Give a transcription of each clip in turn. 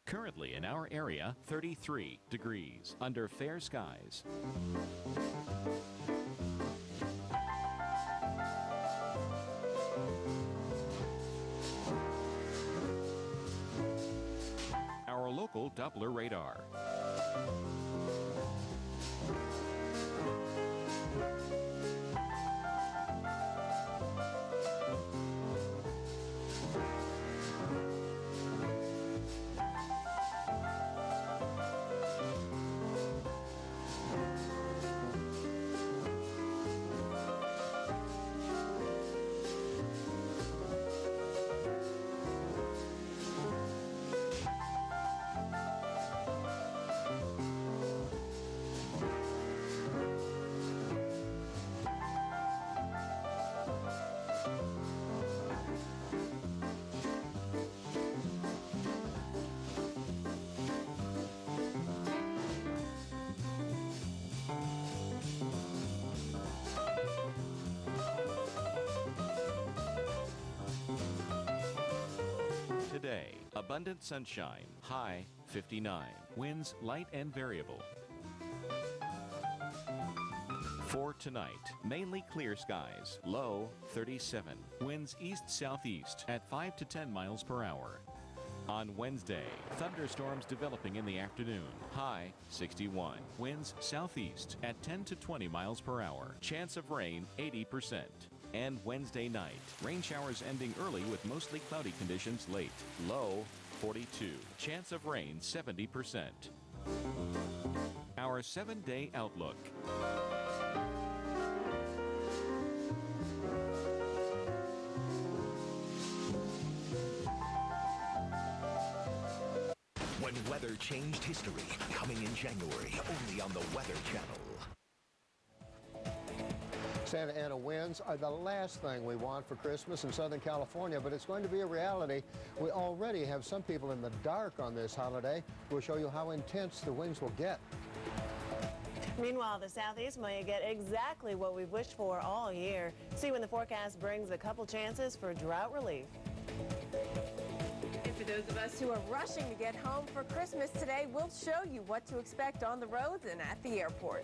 Currently in our area, 33 degrees under fair skies. Our local Doppler radar. Today, abundant sunshine, high 59, winds light and variable. For tonight, mainly clear skies, low 37, winds east-southeast at 5 to 10 miles per hour. On Wednesday, thunderstorms developing in the afternoon, high 61, winds southeast at 10 to 20 miles per hour, chance of rain 80%. And Wednesday night, rain showers ending early with mostly cloudy conditions late, low 42, chance of rain 70%. Our 7-day outlook. When weather changed history, coming in January, only on the Weather Channel. Santa Ana winds are the last thing we want for Christmas in Southern California, but it's going to be a reality. We already have some people in the dark on this holiday. We'll show you how intense the winds will get. Meanwhile, the southeast may get exactly what we've wished for all year. See when the forecast brings a couple chances for drought relief. And for those of us who are rushing to get home for Christmas today, we'll show you what to expect on the roads and at the airport.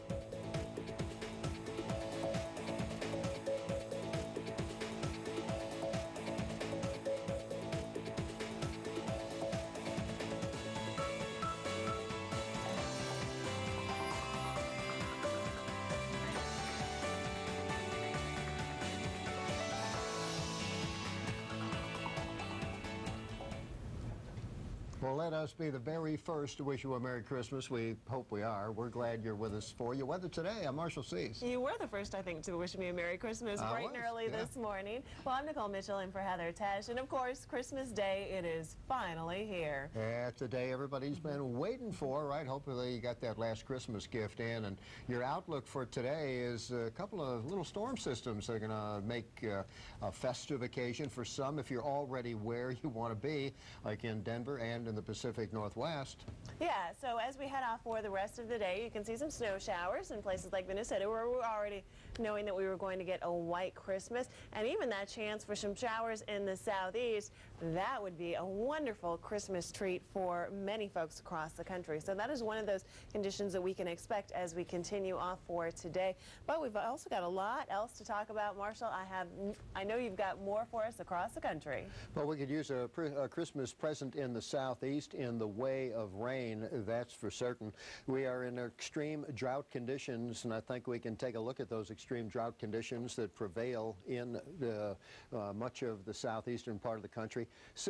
Well, let us be the very first to wish you a Merry Christmas. We hope we are. We're glad you're with us for your weather today. I'm Marshall Cease. You were the first, I think, to wish me a Merry Christmas bright and early this morning. Well, I'm Nicole Mitchell in for Heather Tesh. And, of course, Christmas Day, it is finally here. Yeah, it's a day everybody's been waiting for, right? Hopefully you got that last Christmas gift in. And your outlook for today is a couple of little storm systems that are going to make a festive occasion for some if you're already where you want to be, like in Denver and in the Pacific Northwest. Yeah, so as we head off for the rest of the day, you can see some snow showers in places like Minnesota, where we're already knowing that we were going to get a white Christmas, and even that chance for some showers in the southeast. That would be a wonderful Christmas treat for many folks across the country. So that is one of those conditions that we can expect as we continue off for today. But we've also got a lot else to talk about. Marshall, I know you've got more for us across the country. Well, we could use a Christmas present in the southeast in the way of rain, that's for certain. We are in extreme drought conditions, and I think we can take a look at those extreme drought conditions that prevail in much of the southeastern part of the country.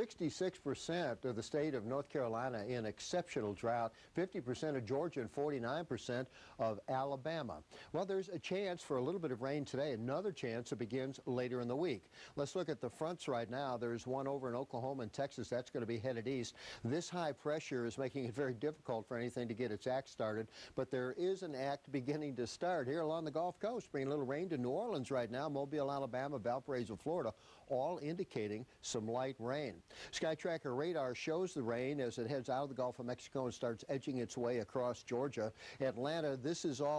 66% of the state of North Carolina in exceptional drought, 50% of Georgia, and 49% of Alabama. Well, there's a chance for a little bit of rain today, another chance that begins later in the week. Let's look at the fronts right now. There's one over in Oklahoma and Texas. That's going to be headed east. This high pressure is making it very difficult for anything to get its act started, but there is an act beginning to start here along the Gulf Coast, bringing a little rain to New Orleans right now, Mobile, Alabama, Valparaiso, Florida, all indicating some light rain. Sky Tracker radar shows the rain as it heads out of the Gulf of Mexico and starts edging its way across Georgia. Atlanta, this is all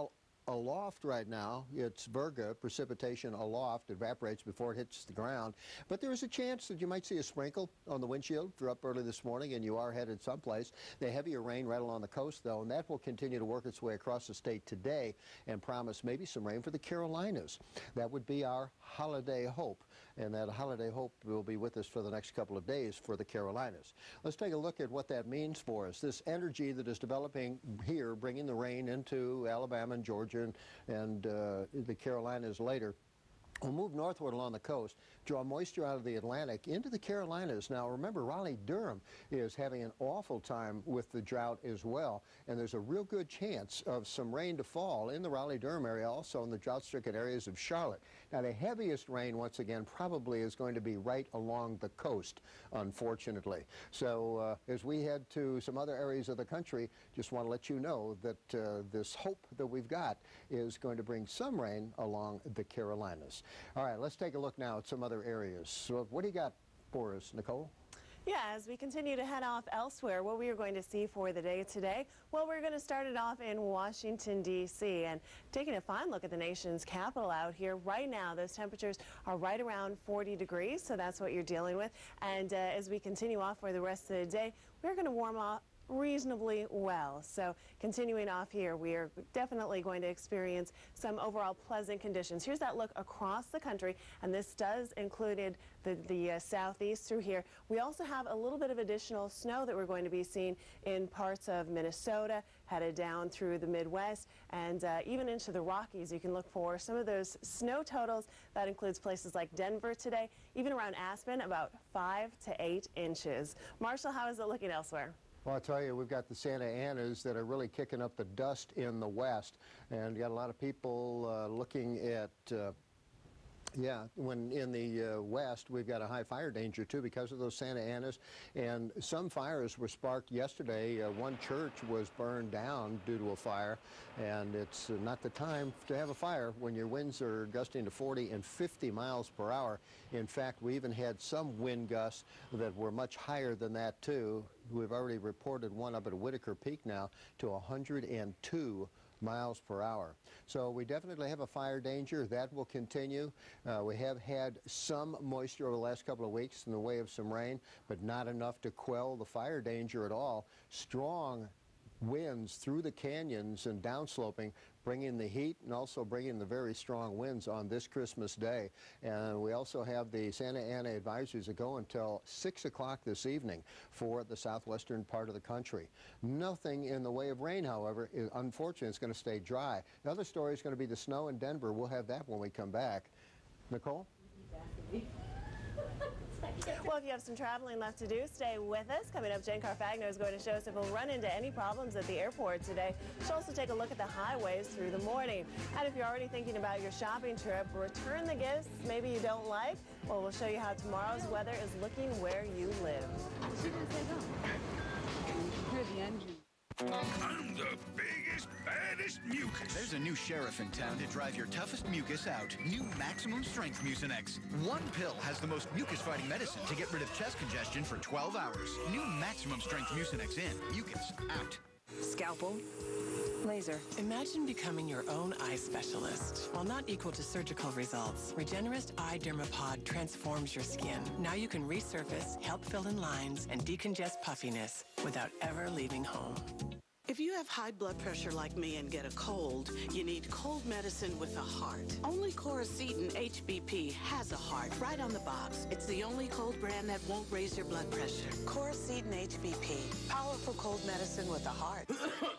aloft right now. It's virga, precipitation aloft, evaporates before it hits the ground. But there is a chance that you might see a sprinkle on the windshield. If you're up early this morning and you are headed someplace. The heavier rain right along the coast, though, and that will continue to work its way across the state today and promise maybe some rain for the Carolinas. That would be our holiday hope, and that holiday hope will be with us for the next couple of days for the Carolinas. Let's take a look at what that means for us. This energy that is developing here, bringing the rain into Alabama and Georgia and the Carolinas later, will move northward along the coast, draw moisture out of the Atlantic into the Carolinas. Now, remember, Raleigh-Durham is having an awful time with the drought as well, and there's a real good chance of some rain to fall in the Raleigh-Durham area, also in the drought-stricken areas of Charlotte. Now, the heaviest rain, once again, probably is going to be right along the coast, unfortunately. So as we head to some other areas of the country, just want to let you know that this hope that we've got is going to bring some rain along the Carolinas. All right, let's take a look now at some other areas. So what do you got for us, Nicole? Yeah, as we continue to head off elsewhere, what we are going to see for the day today, well, we're going to start it off in Washington, D.C. and taking a fine look at the nation's capital out here. Right now, those temperatures are right around 40 degrees, so that's what you're dealing with. And as we continue off for the rest of the day, we're going to warm up reasonably well. So continuing off here, we are definitely going to experience some overall pleasant conditions. Here's that look across the country, and this does include the southeast through here. We also have a little bit of additional snow that we're going to be seeing in parts of Minnesota, headed down through the Midwest, and even into the Rockies. You can look for some of those snow totals. That includes places like Denver today, even around Aspen, about 5 to 8 inches. Marshall, how is it looking elsewhere? Well, I'll tell you, we've got the Santa Anas that are really kicking up the dust in the west, and you got a lot of people looking at when in the west, we've got a high fire danger, too, because of those Santa Anas. And some fires were sparked yesterday. One church was burned down due to a fire. And it's not the time to have a fire when your winds are gusting to 40 and 50 miles per hour. In fact, we even had some wind gusts that were much higher than that, too. We've already reported one up at Whitaker Peak now to 102 miles per hour. So we definitely have a fire danger. That will continue. We have had some moisture over the last couple of weeks in the way of some rain, but not enough to quell the fire danger at all. Strong winds through the canyons and downsloping, bringing the heat and also bringing the very strong winds on this Christmas Day. And we also have the Santa Ana advisories that go until 6 o'clock this evening for the southwestern part of the country. Nothing in the way of rain, however. Unfortunately, it's going to stay dry. The other story is going to be the snow in Denver. We'll have that when we come back. Nicole? Well, if you have some traveling left to do, stay with us. Coming up, Jen Carfagno is going to show us if we'll run into any problems at the airport today. She'll also take a look at the highways through the morning. And if you're already thinking about your shopping trip, return the gifts maybe you don't like. Well, we'll show you how tomorrow's weather is looking where you live. She didn't say no. You can hear the engine. I'm the biggest, baddest mucus. There's a new sheriff in town to drive your toughest mucus out. New Maximum Strength Mucinex. One pill has the most mucus-fighting medicine to get rid of chest congestion for 12 hours. New Maximum Strength Mucinex in, mucus out. Scalpel, laser. Imagine becoming your own eye specialist. While not equal to surgical results, Regenerist Eye Dermapod transforms your skin. Now you can resurface, help fill in lines, and decongest puffiness without ever leaving home. If you have high blood pressure like me and get a cold, you need cold medicine with a heart. Only Coricidin HBP has a heart right on the box. It's the only cold brand that won't raise your blood pressure. Coricidin HBP, powerful cold medicine with a heart.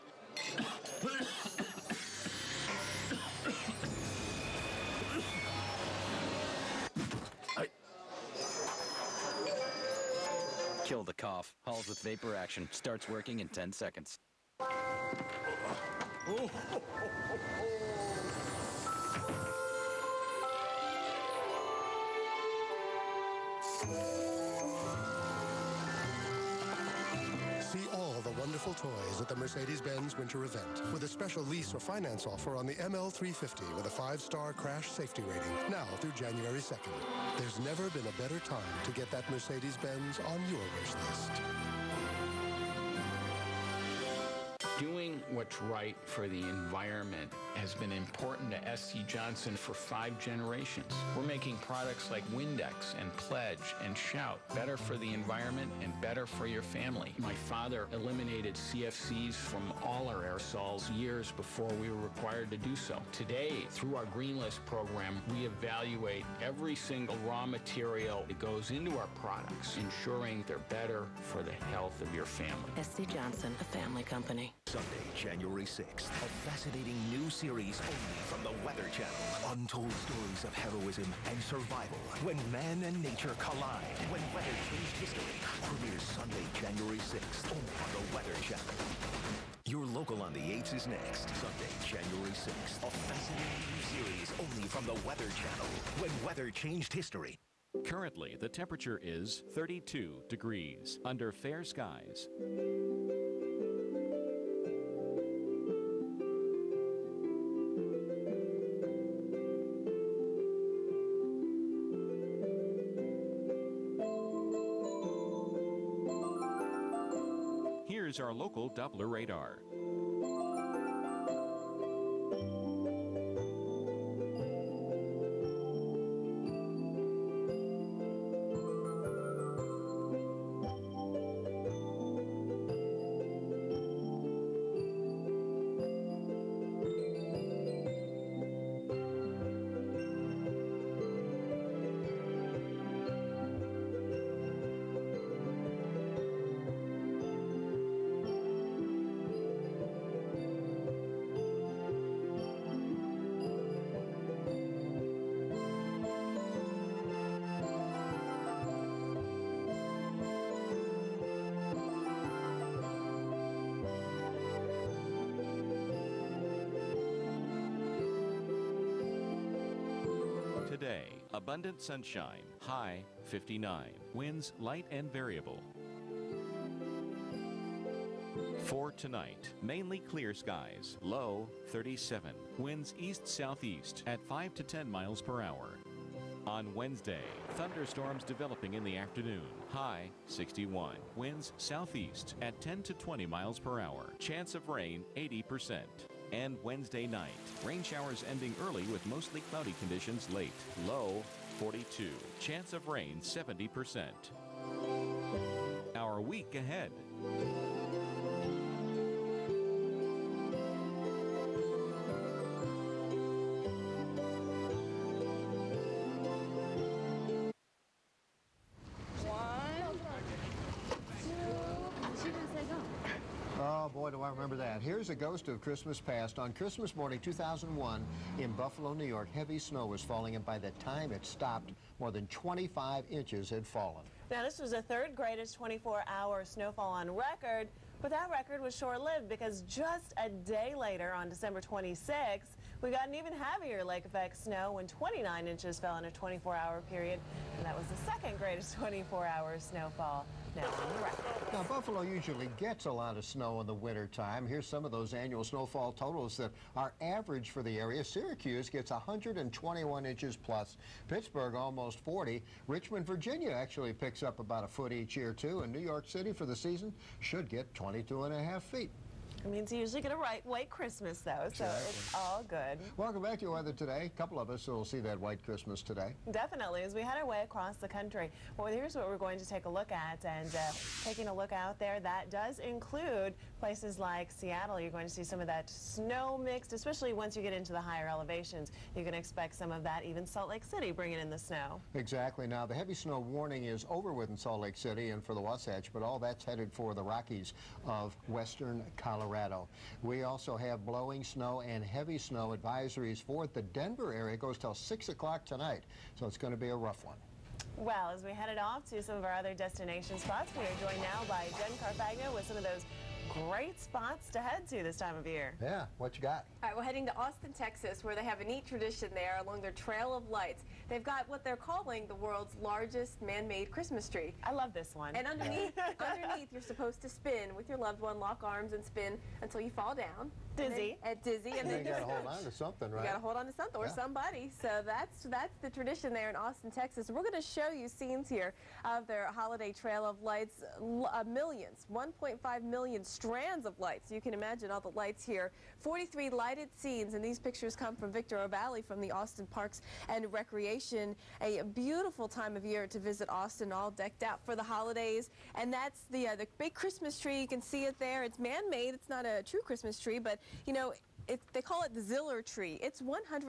Kill the cough. Halls with vapor action. Starts working in 10 seconds. See all the wonderful toys at the Mercedes-Benz Winter Event with a special lease or finance offer on the ML350 with a 5-star crash safety rating now through January 2nd. There's never been a better time to get that Mercedes-Benz on your wish list. Doing what's right for the environment has been important to SC Johnson for 5 generations. We're making products like Windex and Pledge and Shout better for the environment and better for your family. My father eliminated CFCs from all our aerosols years before we were required to do so. Today, through our Green List program, we evaluate every single raw material that goes into our products, ensuring they're better for the health of your family. SC Johnson, a family company. Sunday, January 6th, a fascinating new series only from the Weather Channel. Untold stories of heroism and survival when man and nature collide. When weather changed history. Premieres Sunday, January 6th, only on the Weather Channel. Your local on the 8s is next. Sunday, January 6th, a fascinating new series only from the Weather Channel. When weather changed history. Currently, the temperature is 32 degrees under fair skies. Here's our local Doppler radar. Today, abundant sunshine, high 59, winds light and variable. For tonight, mainly clear skies, low 37, winds east-southeast at 5 to 10 miles per hour. On Wednesday, thunderstorms developing in the afternoon, high 61, winds southeast at 10 to 20 miles per hour, chance of rain 80%. And Wednesday night, rain showers ending early with mostly cloudy conditions late, low 42, chance of rain 70%. Our week ahead. Oh, boy, do I remember that. Here's a ghost of Christmas past. On Christmas morning 2001 in Buffalo, New York, heavy snow was falling, and by the time it stopped, more than 25 inches had fallen. Now, this was the third greatest 24-hour snowfall on record, but that record was short-lived because just a day later, on December 26th, we got an even heavier lake effect snow when 29 inches fell in a 24-hour period, and that was the second greatest 24-hour snowfall now on the record. Now, Buffalo usually gets a lot of snow in the wintertime. Here's some of those annual snowfall totals that are average for the area. Syracuse gets 121 inches plus. Pittsburgh almost 40. Richmond, Virginia actually picks up about a foot each year, too. And New York City for the season should get 22.5 feet. It means you usually get a white Christmas, though, so it's all good. Welcome back to Your Weather Today. A couple of us will see that white Christmas today. Definitely, as we head our way across the country. Well, here's what we're going to take a look at, and taking a look out there, that does include places like Seattle. You're going to see some of that snow mixed, especially once you get into the higher elevations. You can expect some of that, even Salt Lake City bringing in the snow. Exactly. Now, the heavy snow warning is over with in Salt Lake City and for the Wasatch, but all that's headed for the Rockies of western Colorado. We also have blowing snow and heavy snow advisories for the Denver area. It goes till 6 o'clock tonight, so it's going to be a rough one. Well, as we headed off to some of our other destination spots, we are joined now by Jen Carfagna with some of those great spots to head to this time of year. Yeah, what you got? All right, we're heading to Austin, Texas, where they have a neat tradition there along their Trail of Lights. They've got what they're calling the world's largest man-made Christmas tree. I love this one. And underneath, you're supposed to spin with your loved one, lock arms and spin until you fall down. Dizzy. At Dizzy. And you got to hold on to something, right? You got to hold on to something or somebody. So that's the tradition there in Austin, Texas. We're going to show you scenes here of their holiday trail of lights. Millions, 1.5 million strands of lights. You can imagine all the lights here. 43 lighted scenes, and these pictures come from Victor O'Bally from the Austin Parks and Recreation. A beautiful time of year to visit Austin, all decked out for the holidays. And that's the big Christmas tree. You can see it there. It's man-made. It's not a true Christmas tree, but you know, they call it the Ziller tree. It's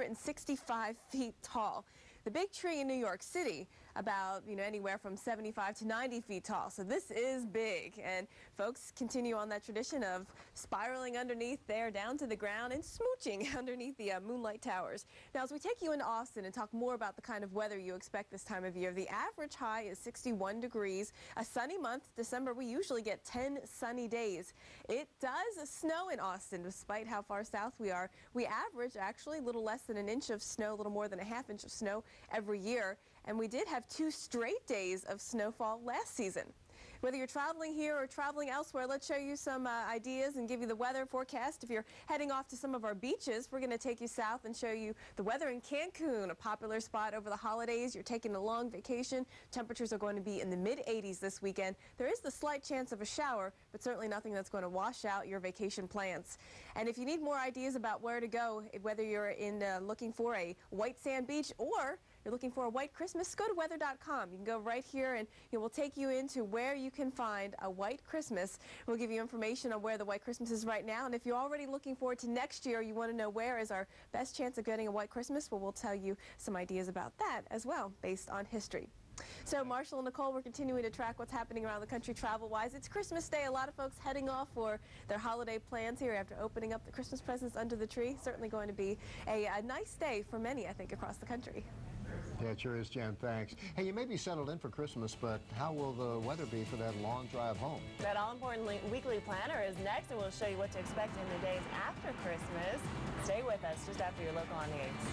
165 feet tall. The big tree in New York City, about, anywhere from 75 to 90 feet tall. So this is big. And folks continue on that tradition of spiraling underneath there down to the ground and smooching underneath the Moonlight Towers. Now, as we take you into Austin and talk more about the kind of weather you expect this time of year, the average high is 61 degrees. A sunny month, December, we usually get 10 sunny days. It does snow in Austin, despite how far south we are. We average actually a little less than an inch of snow, a little more than a half inch of snow every year. And we did have 2 straight days of snowfall last season. Whether you're traveling here or traveling elsewhere, let's show you some ideas and give you the weather forecast. If you're heading off to some of our beaches, we're going to take you south and show you the weather in Cancun, a popular spot over the holidays. You're taking a long vacation. Temperatures are going to be in the mid-80s this weekend. There is the slight chance of a shower, but certainly nothing that's going to wash out your vacation plans. And if you need more ideas about where to go, whether you're looking for a white sand beach or you're looking for a white Christmas, go to weather.com. You can go right here and it will take you into where you can find a white Christmas. We'll give you information on where the white Christmas is right now. And if you're already looking forward to next year, you want to know where is our best chance of getting a white Christmas, well, we'll tell you some ideas about that as well, based on history. So Marshall and Nicole, we're continuing to track what's happening around the country travel-wise. It's Christmas Day. A lot of folks heading off for their holiday plans here after opening up the Christmas presents under the tree. Certainly going to be a nice day for many, I think, across the country. Yeah, it sure is, Jen. Thanks. Hey, you may be settled in for Christmas, but how will the weather be for that long drive home? That all-important weekly planner is next, and we'll show you what to expect in the days after Christmas. Stay with us just after your local on the 8s.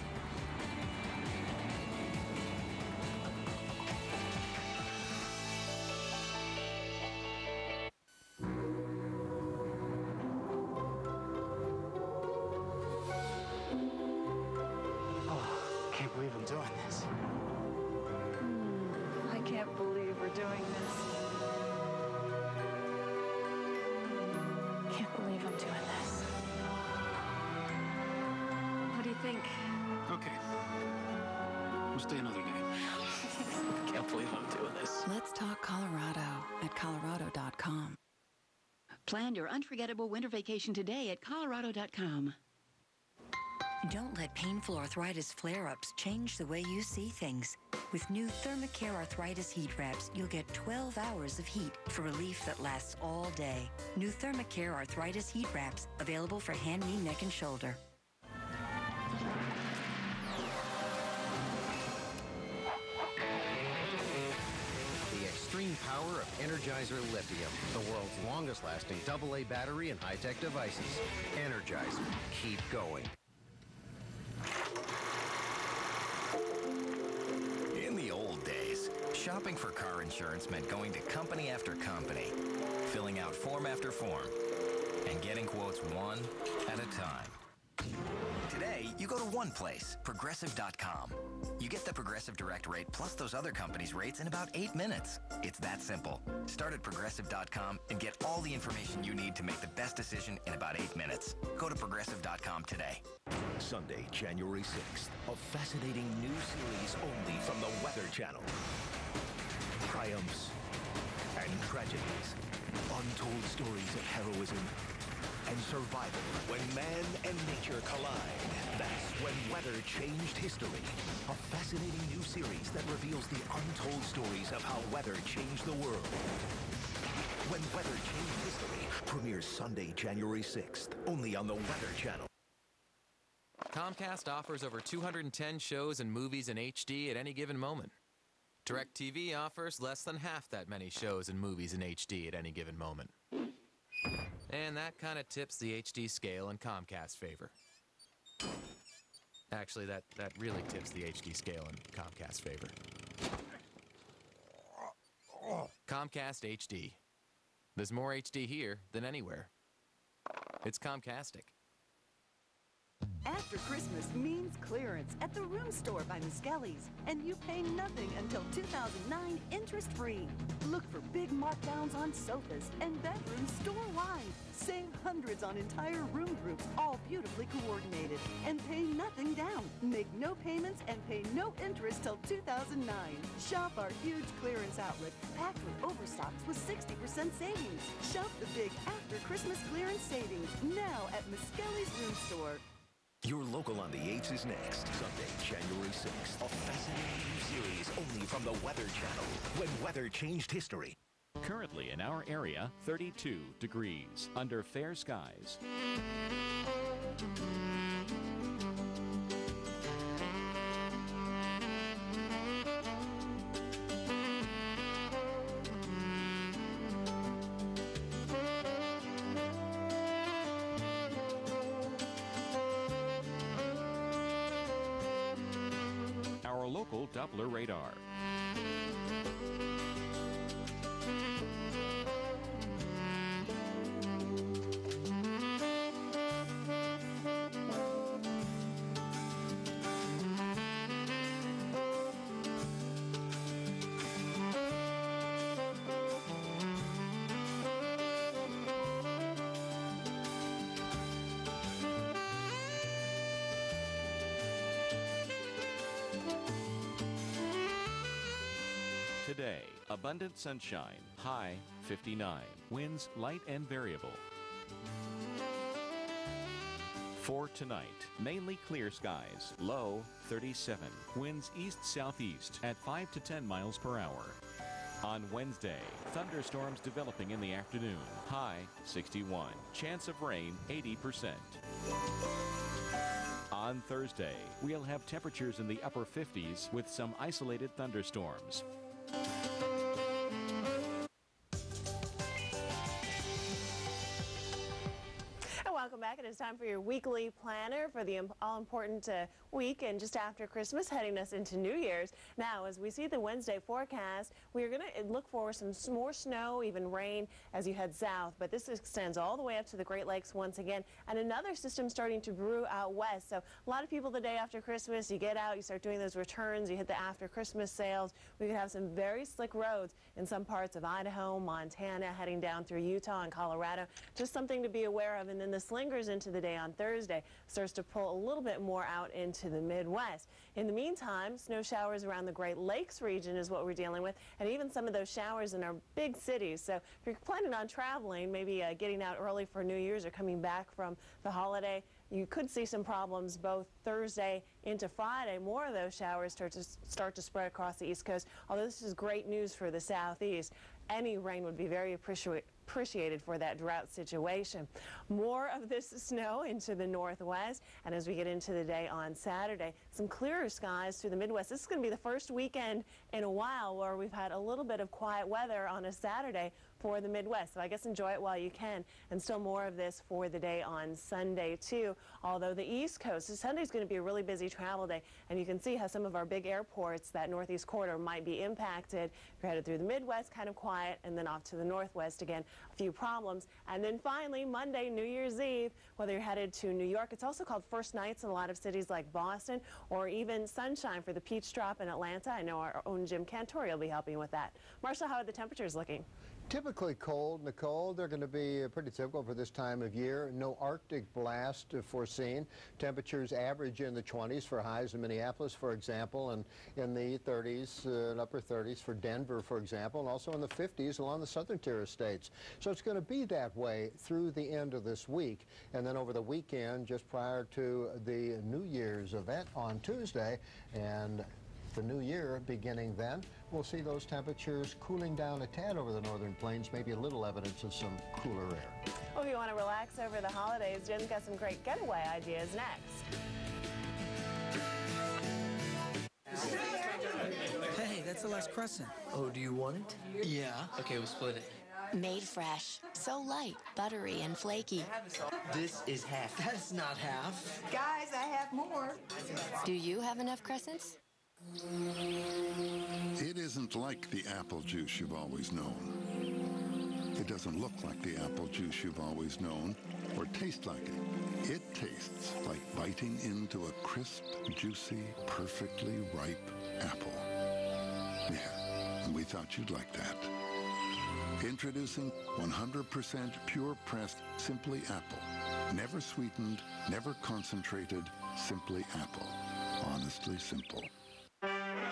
Can't believe I'm doing this. I can't believe we're doing this. Can't believe I'm doing this. What do you think? Okay. We'll stay another day. Can't believe I'm doing this. Let's talk Colorado at Colorado.com. Plan your unforgettable winter vacation today at Colorado.com. Don't let painful arthritis flare-ups change the way you see things. With new Thermacare Arthritis Heat Wraps, you'll get 12 hours of heat for relief that lasts all day. New Thermacare Arthritis Heat Wraps, available for hand, knee, neck, and shoulder. The extreme power of Energizer Lithium, the world's longest-lasting AA battery and high-tech devices. Energizer, keep going. In the old days, shopping for car insurance meant going to company after company, filling out form after form, and getting quotes one at a time. Today, you go to one place, Progressive.com. You get the Progressive Direct rate plus those other companies' rates in about 8 minutes. It's that simple. Start at Progressive.com and get all the information you need to make the best decision in about 8 minutes. Go to Progressive.com today. Sunday, January 6th, a fascinating new series only from the Weather Channel. Triumphs and tragedies, untold stories of heroism and survival. When man and nature collide, that's when weather changed history. A fascinating new series that reveals the untold stories of how weather changed the world. When Weather Changed History premieres Sunday, January 6th, only on the Weather Channel. Comcast offers over 210 shows and movies in HD at any given moment. DirecTV offers less than half that many shows and movies in HD at any given moment. And that kind of tips the HD scale in Comcast's favor. Actually, that really tips the HD scale in Comcast's favor. Comcast HD. There's more HD here than anywhere. It's Comcastic. After Christmas means clearance at the Room Store by Miskelly's, and you pay nothing until 2009 interest-free. Look for big markdowns on sofas and bedrooms store-wide. Save hundreds on entire room groups, all beautifully coordinated, and pay nothing down. Make no payments and pay no interest till 2009. Shop our huge clearance outlet, packed with overstocks with 60% savings. Shop the big after Christmas clearance savings now at Miskelly's Room Store. Your Local on the 8s is next. Sunday, January 6th. A fascinating new series only from the Weather Channel. When weather changed history. Currently in our area, 32 degrees under fair skies. Our local Doppler radar. Today, abundant sunshine, high 59, winds light and variable. For tonight, mainly clear skies, low 37, winds east-southeast at 5 to 10 miles per hour. On Wednesday, thunderstorms developing in the afternoon, high 61, chance of rain 80%. On Thursday, we'll have temperatures in the upper 50s with some isolated thunderstorms. Welcome back. It is time for your weekly planner for the all-important week and just after Christmas, heading us into New Year's. Now, as we see the Wednesday forecast, we are going to look for some more snow, even rain, as you head south. But this extends all the way up to the Great Lakes once again, and another system starting to brew out west. So a lot of people the day after Christmas, you get out, you start doing those returns, you hit the after Christmas sales. We could have some very slick roads in some parts of Idaho, Montana, heading down through Utah and Colorado. Just something to be aware of. And then this lingers into the day on Thursday, starts to pull a little bit more out into the Midwest. In the meantime, snow showers around the Great Lakes region is what we're dealing with, and even some of those showers in our big cities. So if you're planning on traveling, maybe getting out early for New Year's or coming back from the holiday, you could see some problems both Thursday into Friday. More of those showers start to spread across the East Coast, although this is great news for the Southeast. Any rain would be very appreciated for that drought situation. More of this snow into the Northwest, and as we get into the day on Saturday, some clearer skies through the Midwest. This is going to be the first weekend in a while where we've had a little bit of quiet weather on a Saturday for the Midwest. So I guess enjoy it while you can. And still more of this for the day on Sunday too. Although the East Coast, Sunday's going to be a really busy travel day, and you can see how some of our big airports, that Northeast corridor, might be impacted. If you're headed through the Midwest, kind of quiet, and then off to the Northwest again, a few problems. And then finally, Monday, New Year's Eve, whether you're headed to New York, it's also called First Nights in a lot of cities like Boston, or even sunshine for the Peach Drop in Atlanta. I know our own Jim Cantori will be helping with that. Marshall, how are the temperatures looking? Typically cold, Nicole. They're going to be pretty typical for this time of year. No Arctic blast foreseen. Temperatures average in the 20s for highs in Minneapolis, for example, and in the 30s and upper 30s for Denver, for example, and also in the 50s along the southern tier of states. So it's going to be that way through the end of this week. And then over the weekend, just prior to the New Year's event on Tuesday, and the new year beginning then, we'll see those temperatures cooling down a tad over the northern plains, maybe a little evidence of some cooler air. Well, if you want to relax over the holidays, Jim's got some great getaway ideas next. Hey, that's the last crescent. Oh, do you want it? Yeah. Okay, we'll split it. Made fresh, so light, buttery, and flaky. This is half. That's not half. Guys, I have more. Do you have enough crescents? It isn't like the apple juice you've always known. It doesn't look like the apple juice you've always known or taste like it. It tastes like biting into a crisp, juicy, perfectly ripe apple. Yeah, and we thought you'd like that. Introducing 100% pure-pressed Simply Apple. Never sweetened, never concentrated, Simply Apple. Honestly simple. I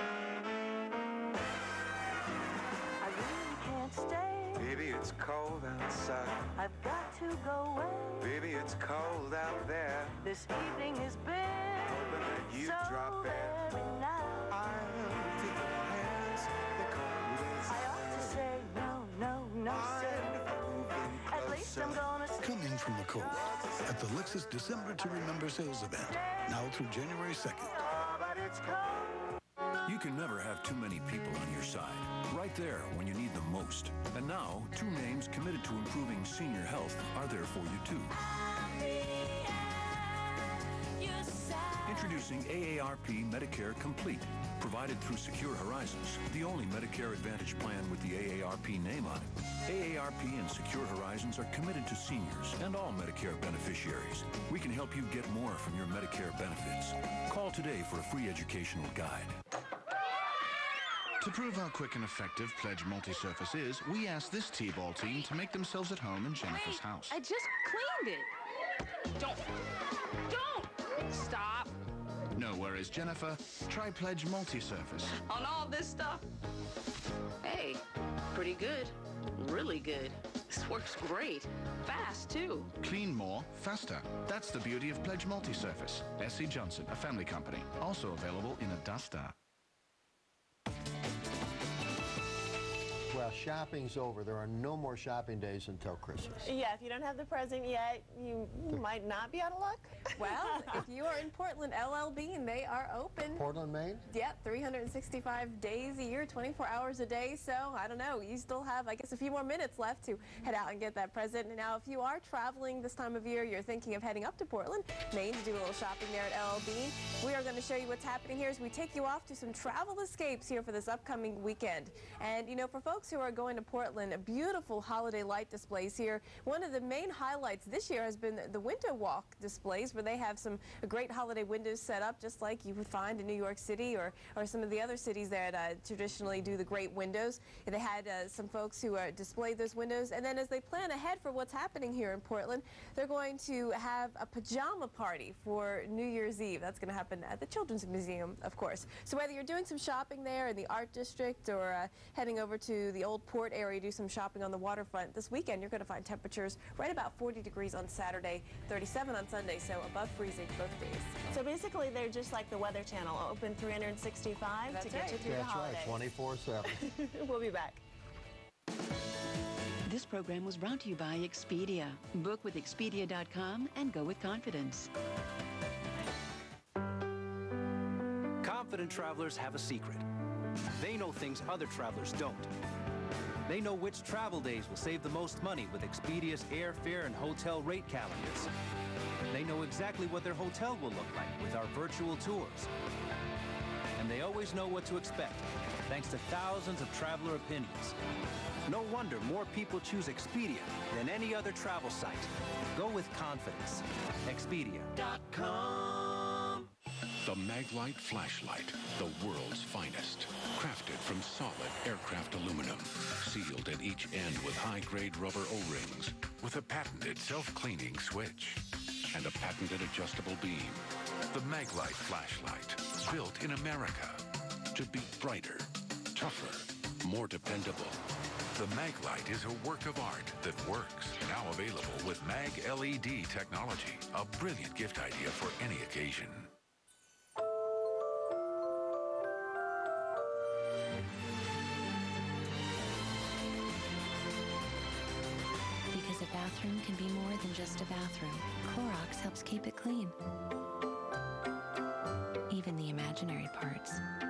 really can't stay. Baby, it's cold outside. I've got to go away. Baby, it's cold out there. This evening has been You so drop in. very nice. I'll take your hands, the cold I ought to say no, sir. At least I'm gonna say Coming from the cold at the Lexus December to Remember sales event, now through January 2nd. but it's cold. You can never have too many people on your side. Right there when you need them most. And now, two names committed to improving senior health are there for you too. Introducing AARP Medicare Complete, provided through Secure Horizons, the only Medicare Advantage plan with the AARP name on it. AARP and Secure Horizons are committed to seniors and all Medicare beneficiaries. We can help you get more from your Medicare benefits. Call today for a free educational guide. To prove how quick and effective Pledge Multi-Surface is, we asked this T-ball team to make themselves at home in Jennifer's house. I just cleaned it. Don't. Stop. No worries, Jennifer. Try Pledge Multi-Surface. On all this stuff. Hey, pretty good. Really good. This works great. Fast, too. Clean more, faster. That's the beauty of Pledge Multi-Surface. SC Johnson, a family company. Also available in a duster. Well, shopping's over. There are no more shopping days until Christmas. Yeah, if you don't have the present yet, you might not be out of luck. Well, if you are in Portland, LL Bean, they are open. Portland, Maine? Yep, 365 days a year, 24 hours a day. So, I don't know, you still have, I guess, a few more minutes left to head out and get that present. And now, if you are traveling this time of year, you're thinking of heading up to Portland, Maine, to do a little shopping there at LL Bean, we are going to show you what's happening here as we take you off to some travel escapes here for this upcoming weekend. And, you know, for folks who are going to Portland, beautiful holiday light displays here. One of the main highlights this year has been the window walk displays, where they have some great holiday windows set up, just like you would find in New York City or some of the other cities that traditionally do the great windows. They had some folks who displayed those windows, and then as they plan ahead for what's happening here in Portland, they're going to have a pajama party for New Year's Eve. That's going to happen at the Children's Museum, of course. So whether you're doing some shopping there in the Art District or heading over to the Old Port area, do some shopping on the waterfront, this weekend you're going to find temperatures right about 40 degrees on Saturday, 37 on Sunday, so above freezing both days. So basically, they're just like the Weather Channel, open 365 to get you through the holidays. That's right, 24/7. We'll be back. This program was brought to you by Expedia. Book with Expedia.com and go with confidence. Confident travelers have a secret. They know things other travelers don't. They know which travel days will save the most money with Expedia's airfare and hotel rate calendars. They know exactly what their hotel will look like with our virtual tours. And they always know what to expect, thanks to thousands of traveler opinions. No wonder more people choose Expedia than any other travel site. Go with confidence. Expedia.com. The Maglite flashlight, the world's finest. Crafted from solid aircraft aluminum. Sealed at each end with high-grade rubber O-rings. With a patented self-cleaning switch. And a patented adjustable beam. The Maglite flashlight. Built in America. To be brighter, tougher, more dependable. The Maglite is a work of art that works. Now available with Mag LED technology. A brilliant gift idea for any occasion. Because a bathroom can be more than just a bathroom. Clorox helps keep it clean. Even the imaginary parts.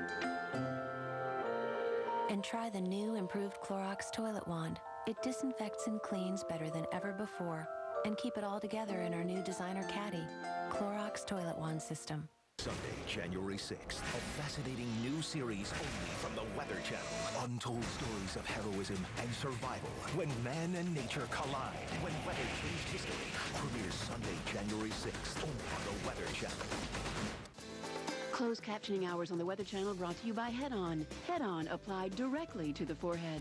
And try the new improved Clorox Toilet Wand. It disinfects and cleans better than ever before. And keep it all together in our new designer caddy, Clorox Toilet Wand System. Sunday, January 6th, a fascinating new series only from the Weather Channel. Untold stories of heroism and survival when man and nature collide. When weather changed history. Premieres Sunday, January 6th. 6th, only on the Weather Channel. Closed captioning hours on the Weather Channel brought to you by Head-On. Head-On applied directly to the forehead.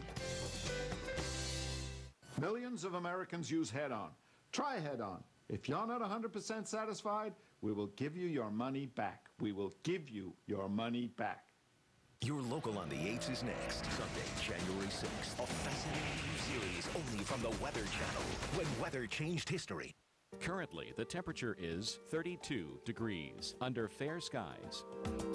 Millions of Americans use Head-On. Try Head-On. If you're not 100% satisfied, we will give you your money back. We will give you your money back. Your Local on the 8s is next, Sunday, January 6th. A fascinating new series only from the Weather Channel, when weather changed history. Currently, the temperature is 32 degrees under fair skies.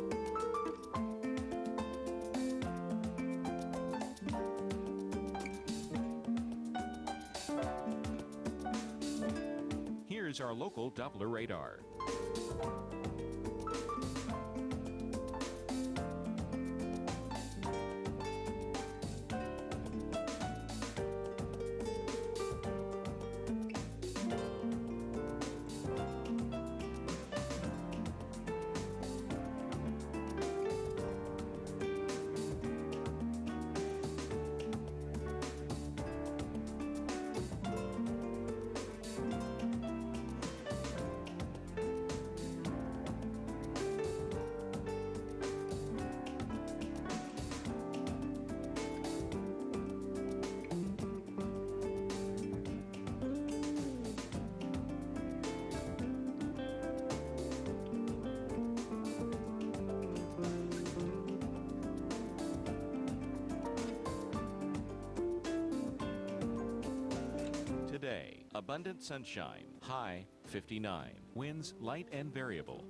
Here's our local Doppler radar. Today, abundant sunshine, high 59, winds light and variable.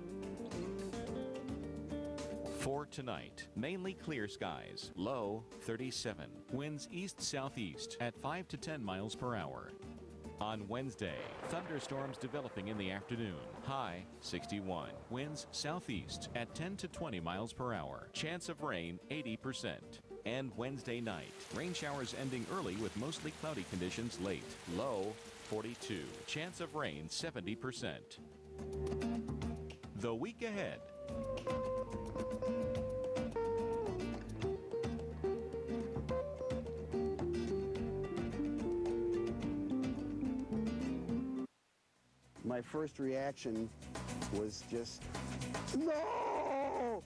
For tonight, mainly clear skies, low 37, winds east-southeast at 5 to 10 miles per hour. On Wednesday, thunderstorms developing in the afternoon, high 61, winds southeast at 10 to 20 miles per hour, chance of rain 80%. And Wednesday night, rain showers ending early with mostly cloudy conditions late, low 42, chance of rain 70%. The week ahead. My first reaction was just, no!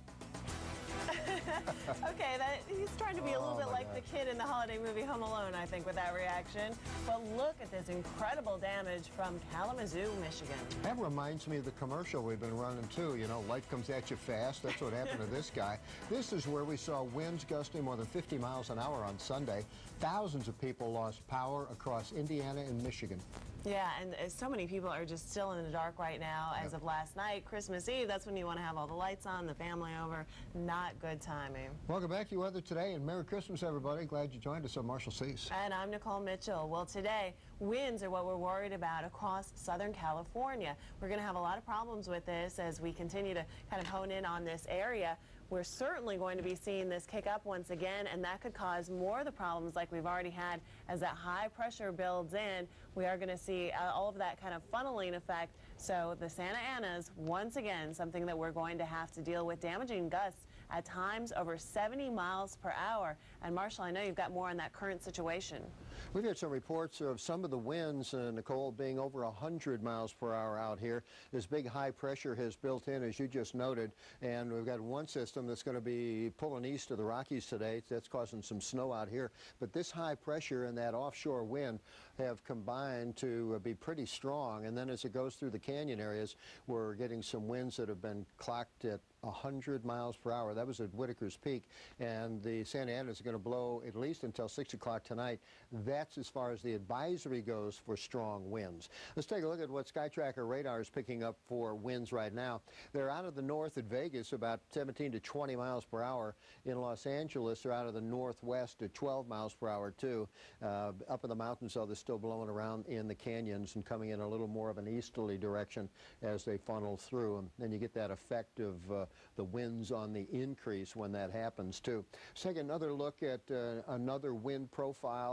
Okay, he's trying to be a little bit like the kid in the holiday movie Home Alone, I think, with that reaction. But look at this incredible damage from Kalamazoo, Michigan. That reminds me of the commercial we've been running, too. You know, life comes at you fast. That's what happened to this guy. This is where we saw winds gusting more than 50 miles an hour on Sunday. Thousands of people lost power across Indiana and Michigan. Yeah, and so many people are just still in the dark right now. As of last night, Christmas Eve, that's when you want to have all the lights on, the family over. Not good timing. Welcome back to Weather Today, and Merry Christmas, everybody. Glad you joined us. I'm Marshall Cease. And I'm Nicole Mitchell. Well, today, winds are what we're worried about across Southern California. We're going to have a lot of problems with this as we continue to kind of hone in on this area. We're certainly going to be seeing this kick up once again, and that could cause more of the problems like we've already had as that high pressure builds in. We are going to see all of that kind of funneling effect. So the Santa Anas, once again, something that we're going to have to deal with, damaging gusts at times over 70 miles per hour. And Marshall, I know you've got more on that current situation. We've had some reports of some of the winds, Nicole, being over 100 miles per hour out here. This big high pressure has built in, as you just noted, and we've got one system that's going to be pulling east of the Rockies today. That's causing some snow out here. But this high pressure and that offshore wind have combined to be pretty strong. And then as it goes through the canyon areas, we're getting some winds that have been clocked at 100 miles per hour. That was at Whitaker's Peak, and the Santa Ana is going to blow at least until 6 o'clock tonight. That's as far as the advisory goes for strong winds. Let's take a look at what SkyTracker radar is picking up for winds right now. They're out of the north at Vegas, about 17 to 20 miles per hour. In Los Angeles, they're out of the northwest at 12 miles per hour, too. Up in the mountains, though, they're still blowing around in the canyons and coming in a little more of an easterly direction as they funnel through. And then you get that effect of the winds on the increase when that happens, too. Let's take another look at another wind profile, some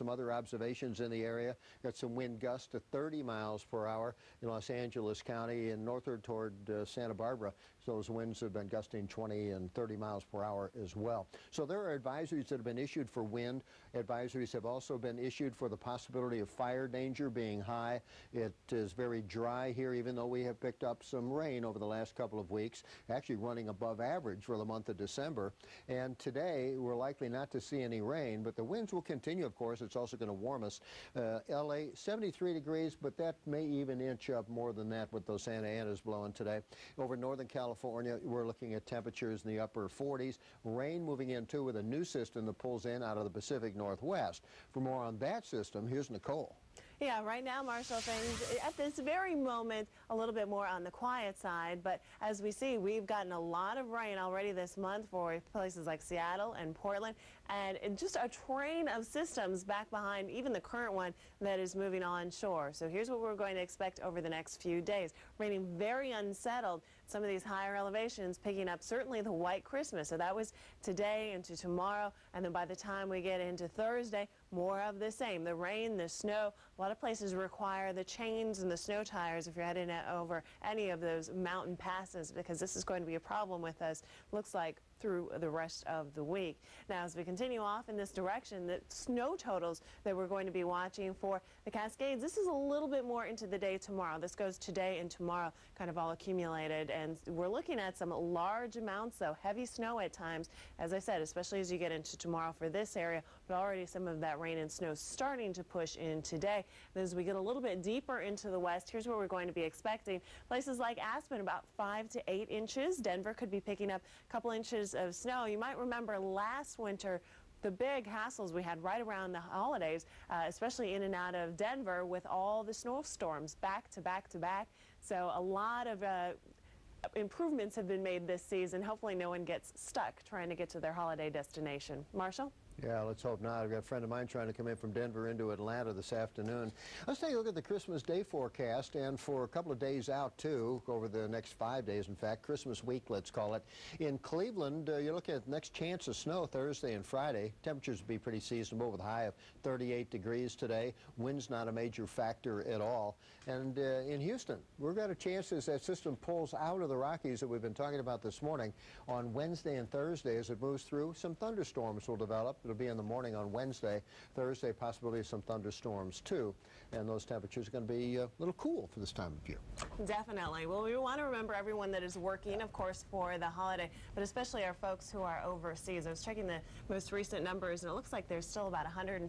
some other observations in the area. Got some wind gusts to 30 miles per hour in Los Angeles County and northward toward Santa Barbara. So those winds have been gusting 20 and 30 miles per hour as well. So there are advisories that have been issued for wind. Advisories have also been issued for the possibility of fire danger being high. It is very dry here, even though we have picked up some rain over the last couple of weeks, actually running above average for the month of December. And today, we're likely not to see any rain, but the winds will continue, of course. It's also going to warm us. L.A., 73 degrees, but that may even inch up more than that with those Santa Anas blowing today. Over Northern California, we're looking at temperatures in the upper 40s. Rain moving in, too, with a new system that pulls in out of the Pacific Northwest. For more on that system, here's Nicole. Yeah, right now, Marshall, things at this very moment a little bit more on the quiet side, but as we see, we've gotten a lot of rain already this month for places like Seattle and Portland, and just a train of systems back behind even the current one that is moving onshore. So here's what we're going to expect over the next few days. Raining very unsettled. Some of these higher elevations picking up certainly the white Christmas. So that was today into tomorrow, and then by the time we get into Thursday, more of the same. The rain, the snow. A lot of places require the chains and the snow tires if you're heading over any of those mountain passes, because this is going to be a problem with us, looks like, through the rest of the week. Now, as we continue off in this direction, the snow totals that we're going to be watching for the Cascades, this is a little bit more into the day tomorrow. This goes today and tomorrow, kind of all accumulated, and we're looking at some large amounts, though, heavy snow at times, as I said, especially as you get into tomorrow for this area, but already some of that rain and snow starting to push in today. And as we get a little bit deeper into the west, here's where we're going to be expecting places like Aspen, about 5 to 8 inches. Denver could be picking up a couple inches of snow. You might remember last winter the big hassles we had right around the holidays, especially in and out of Denver with all the snowstorms back to back to back. So a lot of improvements have been made this season. Hopefully no one gets stuck trying to get to their holiday destination. Marshall? Yeah, let's hope not. I've got a friend of mine trying to come in from Denver into Atlanta this afternoon. Let's take a look at the Christmas Day forecast, and for a couple of days out, too, over the next 5 days, in fact, Christmas week, let's call it. In Cleveland, you're looking at the next chance of snow Thursday and Friday. Temperatures will be pretty seasonable with a high of 38 degrees today. Wind's not a major factor at all. And in Houston, we've got a chance as that system pulls out of the Rockies that we've been talking about this morning. On Wednesday and Thursday, as it moves through, some thunderstorms will develop. It'll be in the morning on Wednesday. Thursday, possibility of some thunderstorms, too. And those temperatures are going to be a little cool for this time of year. Definitely. Well, we want to remember everyone that is working, of course, for the holiday, but especially our folks who are overseas. I was checking the most recent numbers, and it looks like there's still about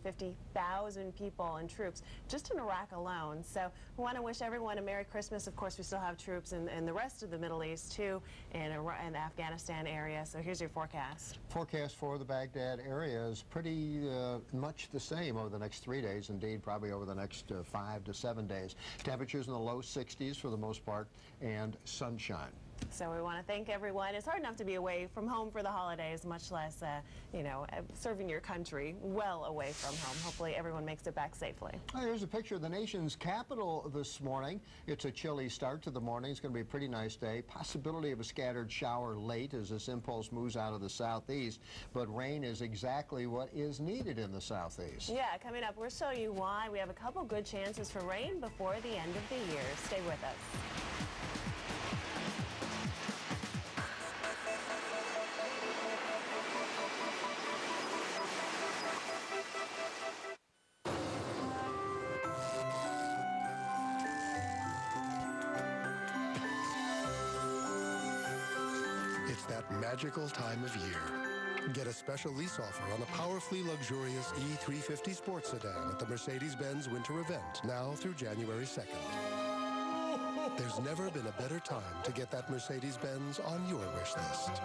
150,000 people and troops just in Iraq alone. So we want to wish everyone a Merry Christmas. Of course, we still have troops in the rest of the Middle East, too, in the Afghanistan area. So here's your forecast. Forecast for the Baghdad area is pretty much the same over the next 3 days, indeed probably over the next 5 to 7 days. Temperatures in the low 60s for the most part, and sunshine. So we want to thank everyone. It's hard enough to be away from home for the holidays, much less, serving your country well away from home. Hopefully everyone makes it back safely. Here's a picture of the nation's capital this morning. It's a chilly start to the morning. It's going to be a pretty nice day. Possibility of a scattered shower late as this impulse moves out of the southeast, but rain is exactly what is needed in the southeast. Yeah, coming up, we'll show you why. We have a couple good chances for rain before the end of the year. Stay with us. It's that magical time of year. Get a special lease offer on a powerfully luxurious E350 sports sedan at the Mercedes-Benz Winter Event, now through January 2nd. There's never been a better time to get that Mercedes-Benz on your wish list.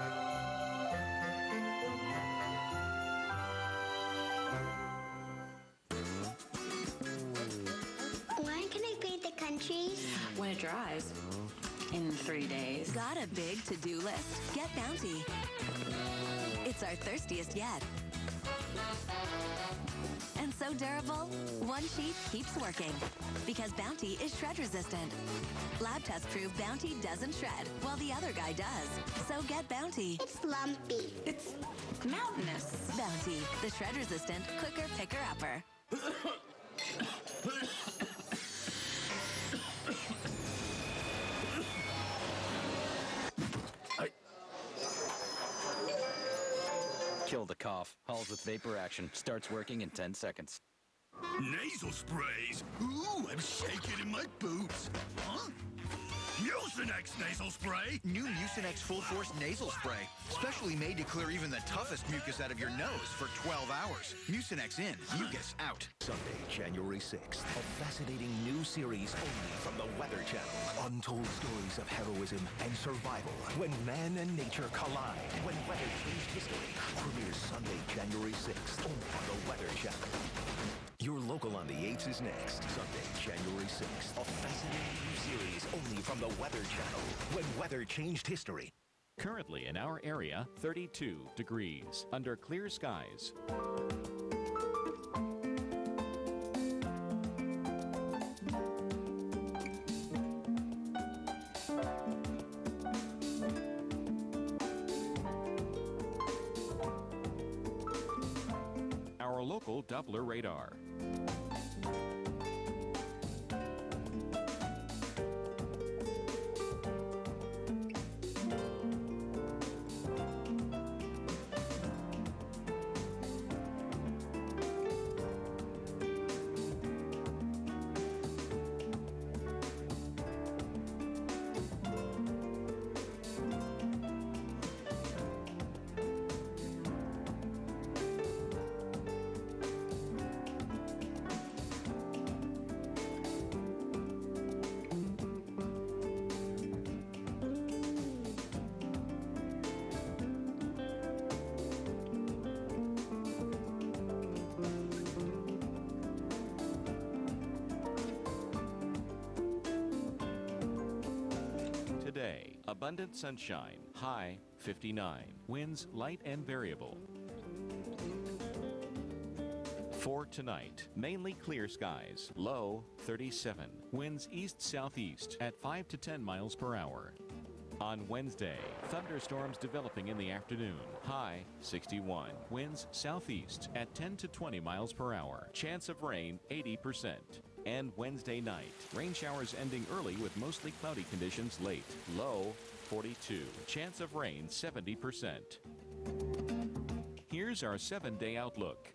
When can I paint the countries? When it dries. In 3 days. Got a big to-do list? Get Bounty. It's our thirstiest yet. and so durable, one sheet keeps working. Because Bounty is shred resistant. Lab tests prove Bounty doesn't shred, while the other guy does. So get Bounty. It's lumpy. It's mountainous. Bounty, the shred resistant, quicker picker-upper. Kill the cough. Halls with vapor action. Starts working in 10 seconds. Nasal sprays? Ooh, I'm shaking in my boots. Huh? Mucinex nasal spray. New Mucinex Full Force Nasal Spray. Specially made to clear even the toughest mucus out of your nose for 12 hours. Mucinex in, mucus out. Sunday, January 6th, a fascinating new series only from the Weather Channel. Untold stories of heroism and survival when man and nature collide. When weather changed history. Premieres Sunday, January 6th, only on the Weather Channel. Your local on the 8s is next. Sunday, January 6th. A fascinating new series only from the Weather Channel. When weather changed history. Currently in our area, 32 degrees under clear skies. Our local Doppler radar. Today, abundant sunshine, high 59, winds light and variable. For tonight, mainly clear skies, low 37, winds east-southeast at 5 to 10 miles per hour. On Wednesday, thunderstorms developing in the afternoon, high 61, winds southeast at 10 to 20 miles per hour, chance of rain 80%. And Wednesday night, rain showers ending early with mostly cloudy conditions late, low 42, chance of rain 70%. Here's our 7-day outlook.